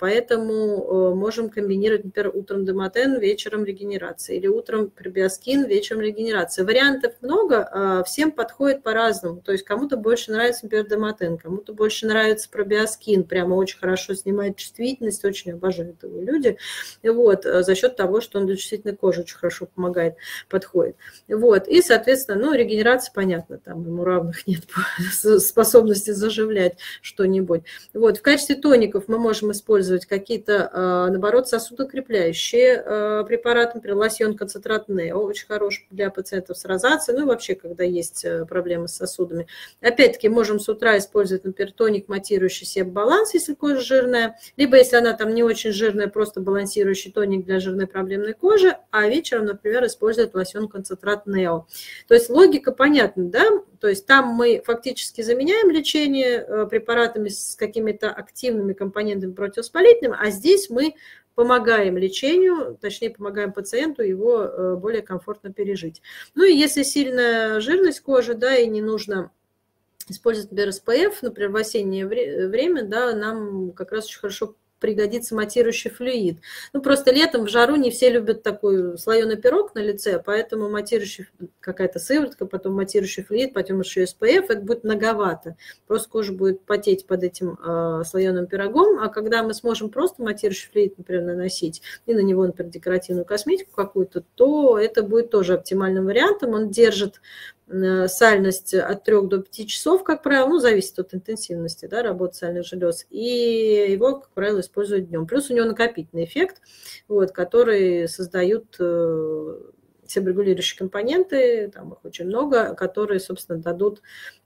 Поэтому можем комбинировать, например, утром Демотен, вечером регенерация, или утром пробиоскин, вечером регенерация. Вариантов много, всем подходит по-разному. То есть кому-то больше нравится, например, Демотен, кому-то больше нравится пробиоскин, прямо очень хорошо снимает чувствительность, очень обожают его люди, вот, за счет того, что он для чувствительной кожи очень хорошо помогает, подходит. Вот, и, соответственно, ну, регенерация, понятно, там ему равных нет способности заживлять что-нибудь. Вот, в качестве тоников мы можем использовать какие-то, наоборот, сосудокрепляющие препараты, например, лосьон концентрат Нео, очень хороший для пациентов с розацией, ну и вообще, когда есть проблемы с сосудами. Опять-таки, можем с утра использовать, например, тоник, матирующий себ-баланс, если кожа жирная, либо, если она там не очень жирная, просто балансирующий тоник для жирной проблемной кожи, а вечером, например, использовать лосьон концентрат Нео. То есть логика понятна, да? То есть там мы фактически заменяем лечение препаратами с какими-то активными компонентами противовоспалительными, а здесь мы помогаем лечению, точнее, помогаем пациенту его более комфортно пережить. Ну и если сильная жирность кожи, да, и не нужно использовать, например, эс пэ эф, например, в осеннее время, да, нам как раз очень хорошо пригодится матирующий флюид. Ну, просто летом в жару не все любят такой слоеный пирог на лице, поэтому матирующий, какая-то сыворотка, потом матирующий флюид, потом еще эс пэ эф, это будет многовато. Просто кожа будет потеть под этим э, слоеным пирогом, а когда мы сможем просто матирующий флюид, например, наносить, и на него, например, декоративную косметику какую-то, то это будет тоже оптимальным вариантом. Он держит сальность от трёх до пяти часов, как правило, ну, зависит от интенсивности, да, работы сальных желез, и его, как правило, используют днем. Плюс у него накопительный эффект, вот, который создают э, себорегулирующие компоненты, там их очень много, которые, собственно, дадут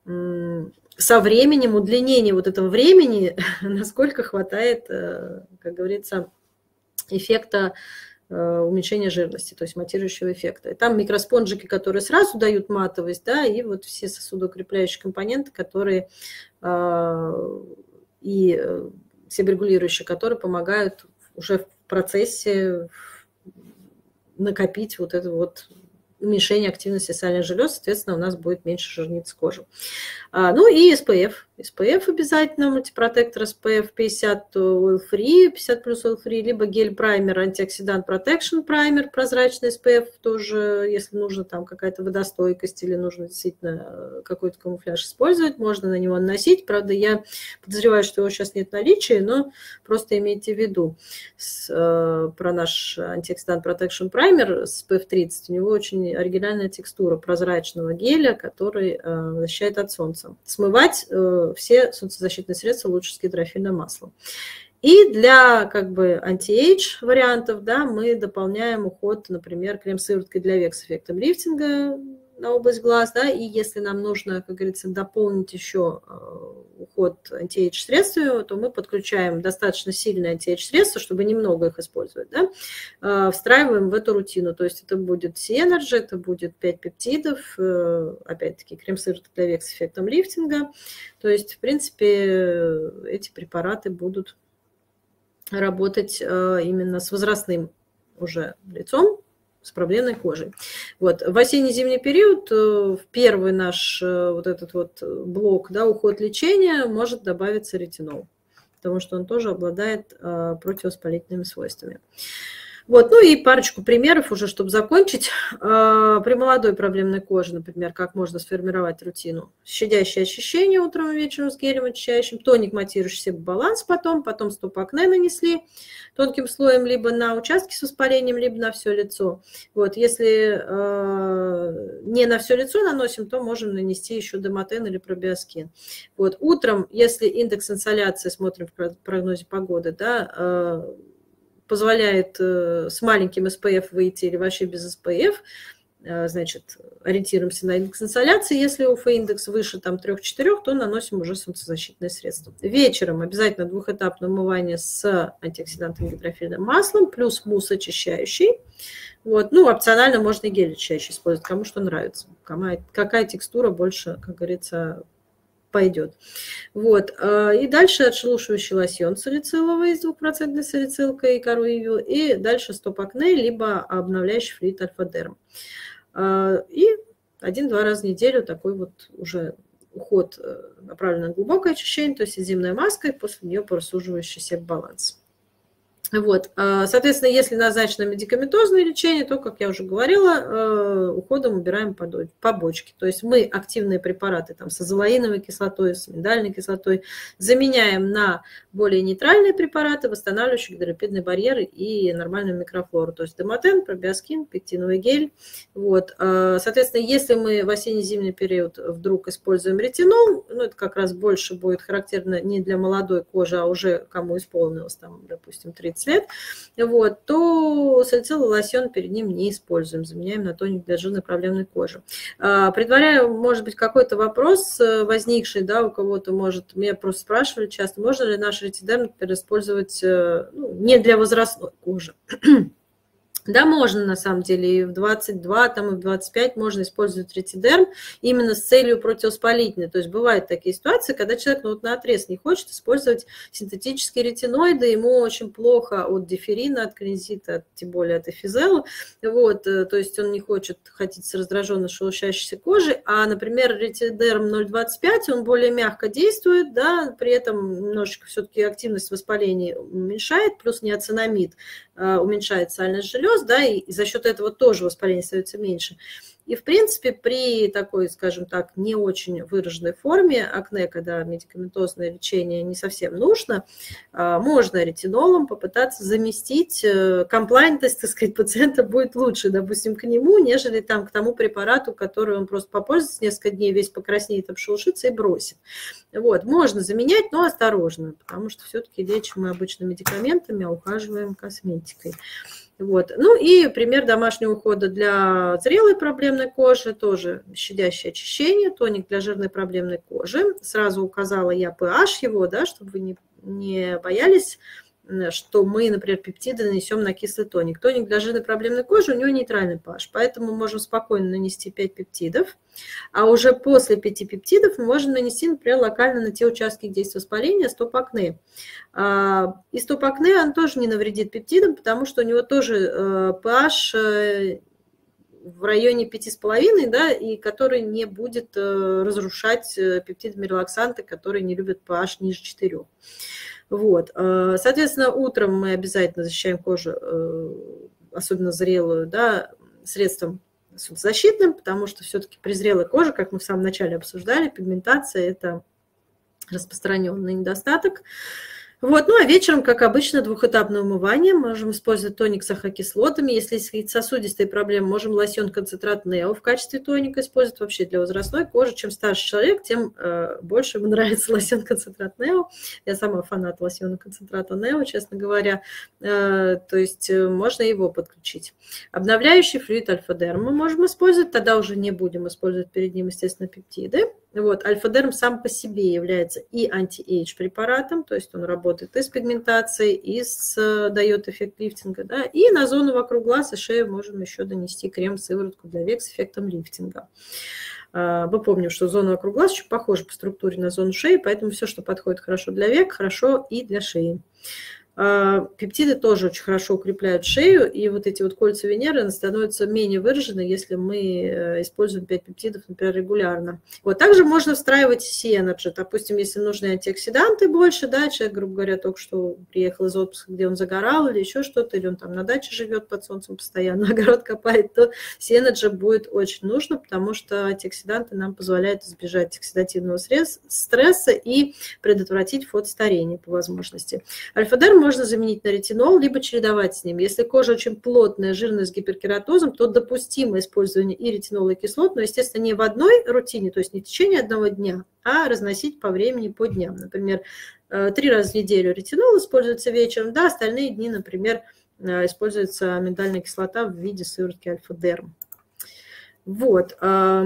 э, со временем удлинение вот этого времени, насколько хватает, э, как говорится, эффекта уменьшения жирности, то есть матирующего эффекта. И там микроспонжики, которые сразу дают матовость, да, и вот все сосудоукрепляющие компоненты, которые э, и себорегулирующие, которые помогают уже в процессе накопить вот это вот уменьшение активности сальных желез, соответственно, у нас будет меньше жирниц кожи. А, ну и эс пэ эф. эс пэ эф обязательно, мультипротектор эс пэ эф пятьдесят oil free, пятьдесят плюс oil free, либо гель-праймер, антиоксидант protection праймер, прозрачный эс пэ эф, тоже, если нужно там какая-то водостойкость или нужно действительно какой-то камуфляж использовать, можно на него наносить. Правда, я подозреваю, что его сейчас нет в наличии, но просто имейте в виду с, э, про наш антиоксидант protection праймер с пэ эф тридцать. У него очень оригинальная текстура прозрачного геля, который э, защищает от солнца. Смывать э, все солнцезащитные средства лучше с гидрофильным маслом. И для как бы анти-эйдж вариантов, да, мы дополняем уход, например, крем-сывороткой для век с эффектом лифтинга на область глаз, да, и если нам нужно, как говорится, дополнить еще уход анти-эйдж средствами, то мы подключаем достаточно сильные анти-эйдж средства, чтобы немного их использовать, да, встраиваем в эту рутину, то есть это будет Си-Энерджи, это будет пять пептидов, опять-таки крем-сыворотка для век с эффектом лифтинга, то есть, в принципе, эти препараты будут работать именно с возрастным уже лицом, с проблемной кожей. Вот. В осенне-зимний период в первый наш вот этот вот блок, да, уход лечения может добавиться ретинол, потому что он тоже обладает противовоспалительными свойствами. Вот, ну и парочку примеров уже, чтобы закончить. При молодой проблемной коже, например, как можно сформировать рутину. Щадящее очищение утром и вечером с гелем очищающим, тоник, матирующий себ-баланс потом, потом стоп-акне нанесли тонким слоем либо на участки с воспалением, либо на все лицо. Вот, если э, не на все лицо наносим, то можем нанести еще Демотен или пробиоскин. Вот, утром, если индекс инсоляции, смотрим в прогнозе погоды, да, э, позволяет с маленьким эс пэ эф выйти или вообще без эс пэ эф, значит, ориентируемся на индекс инсоляции. Если УФ-индекс выше там трех-четырех, то наносим уже солнцезащитное средство. Вечером обязательно двухэтапное умывание с антиоксидантом гидрофильным маслом, плюс мусс очищающий. Вот. Ну, опционально можно и гель очищающий использовать, кому что нравится. Кому, какая текстура больше, как говорится, пойдет. Вот. И дальше отшелушивающий лосьон салициловый с двухпроцентной салицилкой и корой ю, и дальше стоп-акне, либо обновляющий флюид альфа-дерм. И один-два раза в неделю такой вот уже уход, направленный на глубокое очищение, то есть зимняя маска, и после нее просуживающийся баланс. Вот. Соответственно, если назначено медикаментозное лечение, то, как я уже говорила, уходом убираем побочки. То есть мы активные препараты там, с азолаиновой кислотой, с миндальной кислотой заменяем на более нейтральные препараты, восстанавливающие гидролипидный барьер и нормальную микрофлору. То есть домотен, пробиоскин, пектиновый гель. Вот. Соответственно, если мы в осенне-зимний период вдруг используем ретинол, ну, это как раз больше будет характерно не для молодой кожи, а уже кому исполнилось, там, допустим, тридцать лет, вот, то салициловый лосьон перед ним не используем, заменяем на тоник для жирной проблемной кожи. Предваряю, может быть, какой-то вопрос возникший, да, у кого-то, может, меня просто спрашивали часто, можно ли наш ретидерм, например, использовать, ну, не для возрастной кожи. Да, можно, на самом деле, и в двадцать два, там, и в двадцать пять можно использовать ретидерм именно с целью противовоспалительной. То есть бывают такие ситуации, когда человек ну, вот наотрез не хочет использовать синтетические ретиноиды, ему очень плохо от диферина, от клинзита, тем более от эфизела. Вот, то есть он не хочет ходить с раздраженной шелушащейся кожей, а, например, ретидерм ноль двадцать пять, он более мягко действует, да, при этом немножечко все-таки активность воспаления уменьшает, плюс неоцинамид уменьшает сальность желез, да, и за счет этого тоже воспаление становится меньше. И, в принципе, при такой, скажем так, не очень выраженной форме акне, когда медикаментозное лечение не совсем нужно, можно ретинолом попытаться заместить. Комплайнтность, так сказать, пациента будет лучше, допустим, к нему, нежели там, к тому препарату, который он просто попользуется несколько дней, весь покраснеет, обшелушится и бросит. Вот. Можно заменять, но осторожно, потому что все-таки лечим мы обычно медикаментами, а ухаживаем косметикой. Вот. Ну и пример домашнего ухода для зрелой проблемной кожи, тоже щадящее очищение, тоник для жирной проблемной кожи. Сразу указала я pH его, да, чтобы вы не, не боялись, что мы, например, пептиды нанесем на кислый тоник. Тоник для жирной проблемной кожи, у него нейтральный pH, поэтому мы можем спокойно нанести пять пептидов, а уже после пяти пептидов мы можем нанести, например, локально на те участки, где есть воспаление, стоп-акне. И стоп-акне, он тоже не навредит пептидам, потому что у него тоже pH в районе пяти с половиной, да, и который не будет разрушать пептидами релаксанты, которые не любят pH ниже четырёх. Вот. Соответственно, утром мы обязательно защищаем кожу, особенно зрелую, да, средством солнцезащитным, потому что все-таки при зрелой коже, как мы в самом начале обсуждали, пигментация – это распространенный недостаток. Вот. Ну а вечером, как обычно, двухэтапное умывание. Можем использовать тоник с ахокислотами. Если есть сосудистые проблемы, можем лосьон-концентрат Нео в качестве тоника использовать вообще для возрастной кожи. Чем старше человек, тем э, больше ему нравится лосьон-концентрат Нео. Я сама фанат лосьона-концентрата Нео, честно говоря. Э, то есть э, можно его подключить. Обновляющий флюид альфа-дерм мы можем использовать. Тогда уже не будем использовать перед ним, естественно, пептиды. Вот. Альфа-дерм сам по себе является и анти-эйдж препаратом, то есть он работает и с пигментацией, и с, дает эффект лифтинга. Да? И на зону вокруг глаз и шеи можем еще донести крем-сыворотку для век с эффектом лифтинга. Мы помним, что зона вокруг глаз очень похожа по структуре на зону шеи, поэтому все, что подходит хорошо для век, хорошо и для шеи. Пептиды тоже очень хорошо укрепляют шею, и вот эти вот кольца Венеры становятся менее выражены, если мы используем пять пептидов, например, регулярно. Вот также можно встраивать Synergy. Допустим, если нужны антиоксиданты больше, да, человек, грубо говоря, только что приехал из отпуска, где он загорал или еще что-то, или он там на даче живет под солнцем постоянно, огород копает, то Synergy будет очень нужно, потому что антиоксиданты нам позволяют избежать оксидативного стресса и предотвратить фотостарение по возможности. Альфа-дерм можно заменить на ретинол, либо чередовать с ним. Если кожа очень плотная, жирная, с гиперкератозом, то допустимо использование и ретинола, и кислот, но, естественно, не в одной рутине, то есть не в течение одного дня, а разносить по времени по дням. Например, три раза в неделю ретинол используется вечером, да, остальные дни, например, используется миндальная кислота в виде сыворотки альфа-дерм. Вот,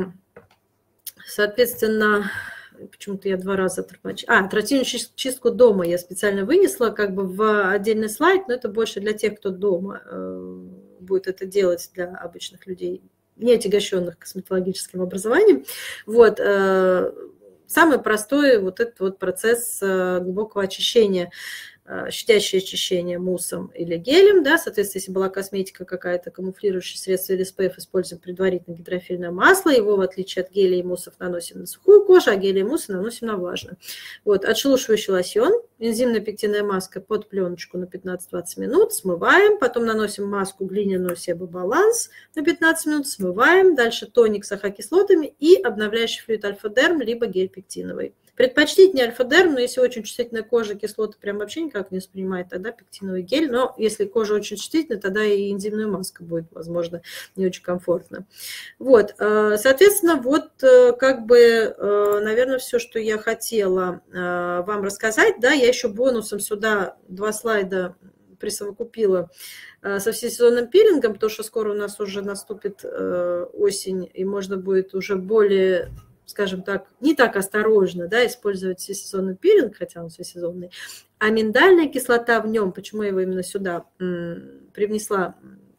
соответственно, почему-то я два раза тормочила. А, тративную чистку дома я специально вынесла как бы в отдельный слайд, но это больше для тех, кто дома будет это делать, для обычных людей, не отягощенных косметологическим образованием. Вот, самый простой вот этот вот процесс глубокого очищения, щадящее очищение муссом или гелем, да, соответственно, если была косметика какая-то, камуфлирующее средство или эс пэ эф, используем предварительно гидрофильное масло, его, в отличие от гелей и муссов, наносим на сухую кожу, а гели и муссы наносим на влажную. Вот, отшелушивающий лосьон, энзимная пектинная маска под пленочку на пятнадцать-двадцать минут, смываем, потом наносим маску глиняную Себа Баланс на пятнадцать минут, смываем, дальше тоник с АХ-кислотами и обновляющий флюид Альфа-Дерм, либо гель пектиновый. Предпочтительнее Альфа-Дерм, но если очень чувствительная кожа, кислоты прям вообще никак не воспринимает, тогда пектиновый гель. Но если кожа очень чувствительная, тогда и энзимная маска будет, возможно, не очень комфортно. Вот, соответственно, вот как бы, наверное, все, что я хотела вам рассказать. Да, я еще бонусом сюда два слайда присовокупила со всесезонным пилингом, потому что скоро у нас уже наступит осень, и можно будет уже более, скажем так, не так осторожно, да, использовать всесезонный пилинг, хотя он всесезонный, а миндальная кислота в нем, почему я его именно сюда привнесла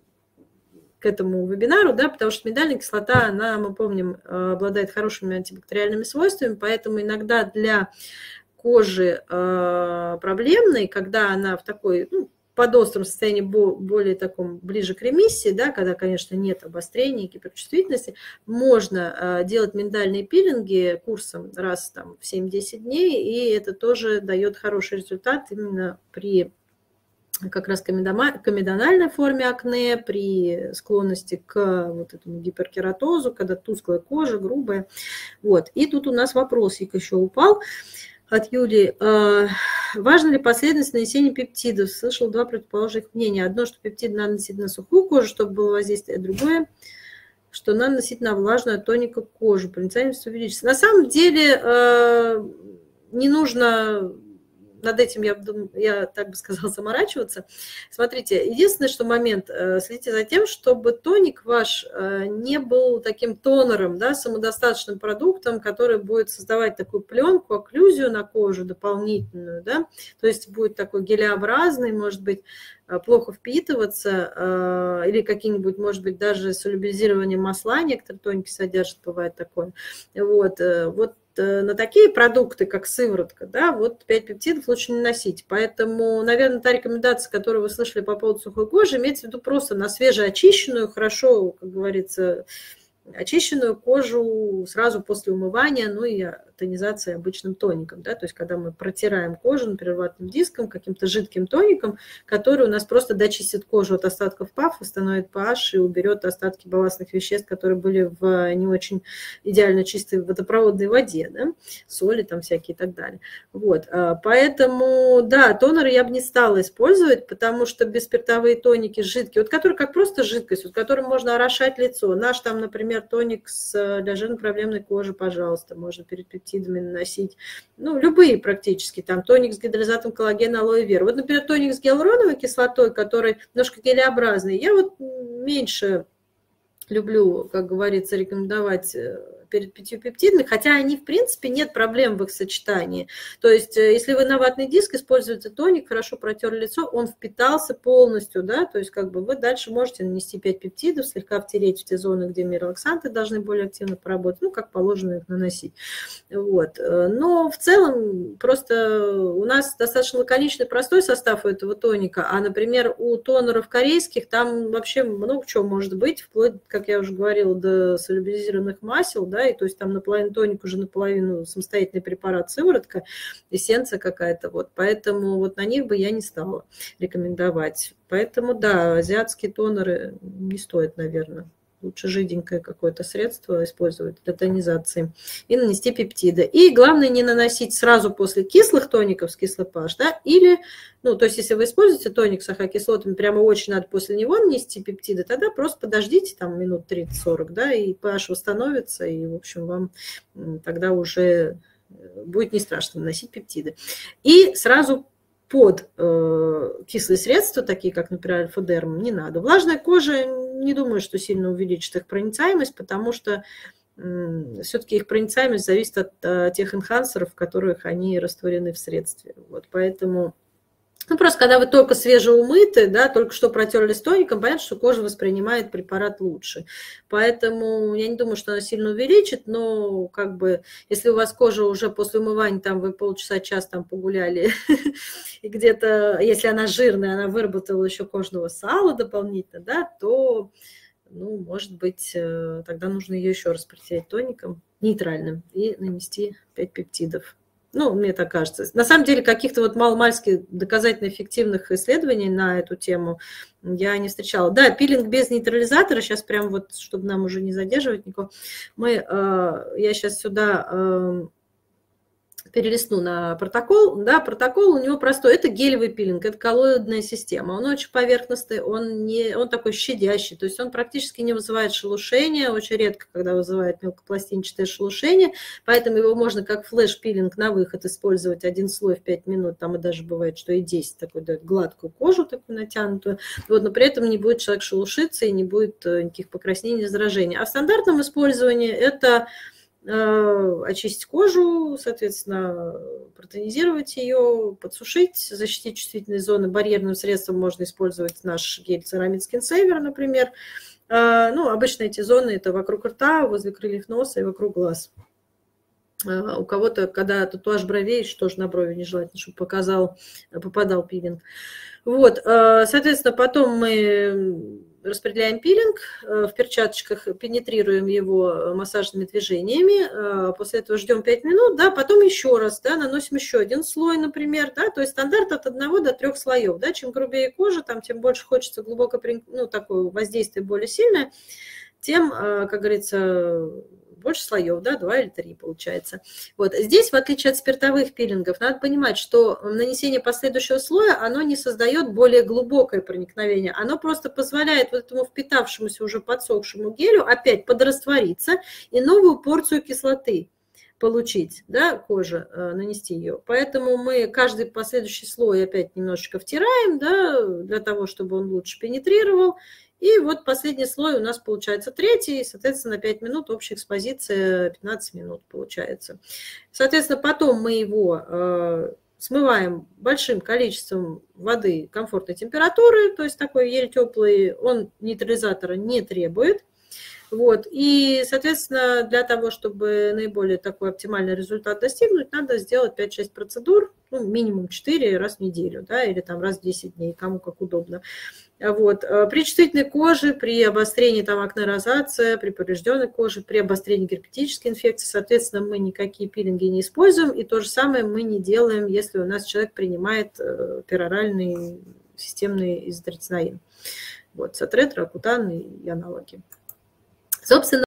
к этому вебинару, да, потому что миндальная кислота, она, мы помним, обладает хорошими антибактериальными свойствами, поэтому иногда для кожи проблемной, когда она в такой, ну, под остром состоянии, более таком, ближе к ремиссии, да, когда, конечно, нет обострения, гиперчувствительности, можно делать миндальные пилинги курсом раз там, в семь-десять дней, и это тоже дает хороший результат именно при как раз комедональной форме акне, при склонности к вот этому гиперкератозу, когда тусклая кожа, грубая. Вот. И тут у нас вопросик еще упал от Юли. Важно ли последовательность нанесения пептидов? Слышал два противоположных мнения. Одно, что пептиды надо наносить на сухую кожу, чтобы было воздействие, а другое, что надо наносить на влажную от тоника кожу. Проницаемость увеличится. На самом деле не нужно над этим, я, я так бы сказала, заморачиваться. Смотрите, единственное, что момент, следите за тем, чтобы тоник ваш не был таким тонером, да, самодостаточным продуктом, который будет создавать такую пленку, окклюзию на кожу дополнительную, да, то есть будет такой гелеобразный, может быть, плохо впитываться, или какие-нибудь, может быть, даже солюбилизирование масла, некоторые тоники содержат, бывает такое. Вот, вот на такие продукты, как сыворотка, да, вот пять пептидов лучше не носить. Поэтому, наверное, та рекомендация, которую вы слышали по поводу сухой кожи, имеется в виду просто на свежеочищенную, хорошо, как говорится, очищенную кожу сразу после умывания, ну и тонизация обычным тоником, да, то есть когда мы протираем кожу, например, ватным диском, каким-то жидким тоником, который у нас просто дочистит кожу от остатков паф, восстановит pH и уберет остатки балластных веществ, которые были в не очень идеально чистой водопроводной воде, да, соли там всякие и так далее. Вот, поэтому, да, тонеры я бы не стала использовать, потому что бесспиртовые тоники жидкие, вот которые как просто жидкость, вот которым можно орошать лицо. Наш там, например, тоник с, для жирно-проблемной кожи, пожалуйста, можно перед пептидами наносить. Ну, любые практически, там тоник с гидролизатом коллагена, алоэ вера. Вот, например, тоник с гиалуроновой кислотой, который немножко гелеобразный, я вот меньше люблю, как говорится, рекомендовать перед пятью пептидами, хотя они, в принципе, нет проблем в их сочетании. То есть, если вы на ватный диск используете тоник, хорошо протерли лицо, он впитался полностью, да, то есть, как бы вы дальше можете нанести пять пептидов, слегка втереть в те зоны, где миролаксанты должны более активно поработать, ну, как положено их наносить. Вот. Но в целом, просто у нас достаточно лаконичный, простой состав у этого тоника, а, например, у тонеров корейских там вообще много чего может быть, вплоть, как я уже говорила, до солюбилизированных масел, да, и то есть там наполовину тоник, уже наполовину самостоятельный препарат, сыворотка, эссенция какая-то, вот, поэтому вот на них бы я не стала рекомендовать. Поэтому, да, азиатские тонеры не стоит, наверное. Лучше жиденькое какое-то средство использовать для тонизации и нанести пептиды. И главное не наносить сразу после кислых тоников с кислый pH, да, или, ну, то есть если вы используете тоник с АХ-кислотами, прямо очень надо после него нанести пептиды, тогда просто подождите там минут тридцать-сорок, да, и pH восстановится, и, в общем, вам тогда уже будет не страшно наносить пептиды. И сразу под э, кислые средства, такие как, например, Альфа-Дерм, не надо. Влажная кожа не думаю, что сильно увеличит их проницаемость, потому что все-таки их проницаемость зависит от тех энхансеров, в которых они растворены в средстве. Вот, поэтому... Ну, просто когда вы только свежеумыты, да, только что протерли с тоником, понятно, что кожа воспринимает препарат лучше. Поэтому я не думаю, что она сильно увеличит, но как бы, если у вас кожа уже после умывания, там вы полчаса, час там погуляли, и где-то, если она жирная, она выработала еще кожного сала дополнительно, да, то, ну, может быть, тогда нужно ее еще раз протереть тоником нейтральным и нанести пять пептидов. Ну, мне так кажется. На самом деле, каких-то вот маломальски доказательно эффективных исследований на эту тему я не встречала. Да, пилинг без нейтрализатора, сейчас прям вот, чтобы нам уже не задерживать никого, мы, я сейчас сюда перелистну на протокол, да, протокол у него простой, это гелевый пилинг, это коллоидная система, он очень поверхностный, он, не, он такой щадящий, то есть он практически не вызывает шелушения, очень редко, когда вызывает мелкопластинчатое шелушение, поэтому его можно как флеш-пилинг на выход использовать один слой в пять минут, там и даже бывает, что и десять, такой дает гладкую кожу, такую натянутую, вот, но при этом не будет человек шелушиться и не будет никаких покраснений, заражений. А в стандартном использовании это очистить кожу, соответственно, протонизировать ее, подсушить, защитить чувствительные зоны. Барьерным средством можно использовать наш гель Ceramide Skin Saver, например. Ну, обычно эти зоны это вокруг рта, возле крыльев носа и вокруг глаз. У кого-то, когда татуаж бровей, что же на брови нежелательно, чтобы показал, попадал пилинг. Вот, соответственно, потом мы распределяем пилинг, в перчаточках пенетрируем его массажными движениями, после этого ждем пять минут, да, потом еще раз, да, наносим еще один слой, например, да, то есть стандарт от одного до трех слоев, да, чем грубее кожа, там, тем больше хочется глубоко, ну, такое воздействие более сильное, тем, как говорится, больше слоев, да, два или три получается. Вот здесь, в отличие от спиртовых пилингов, надо понимать, что нанесение последующего слоя, оно не создает более глубокое проникновение, оно просто позволяет вот этому впитавшемуся уже подсохшему гелю опять подраствориться и новую порцию кислоты получить, да, кожа, нанести ее. Поэтому мы каждый последующий слой опять немножечко втираем, да, для того, чтобы он лучше пенетрировал. И вот последний слой у нас получается третий, соответственно, пять минут, общая экспозиция пятнадцать минут получается. Соответственно, потом мы его э, смываем большим количеством воды комфортной температуры, то есть такой еле теплый, он нейтрализатора не требует. Вот. И, соответственно, для того, чтобы наиболее такой оптимальный результат достигнуть, надо сделать пять-шесть процедур, ну, минимум четыре раз в неделю, да, или там раз в десять дней, кому как удобно. Вот. При чувствительной коже, при обострении там, акне розация, при поврежденной коже, при обострении герпетической инфекции, соответственно, мы никакие пилинги не используем, и то же самое мы не делаем, если у нас человек принимает пероральный системный изотретинаин. Вот, Сотрет, Ракутан и аналоги. Собственно,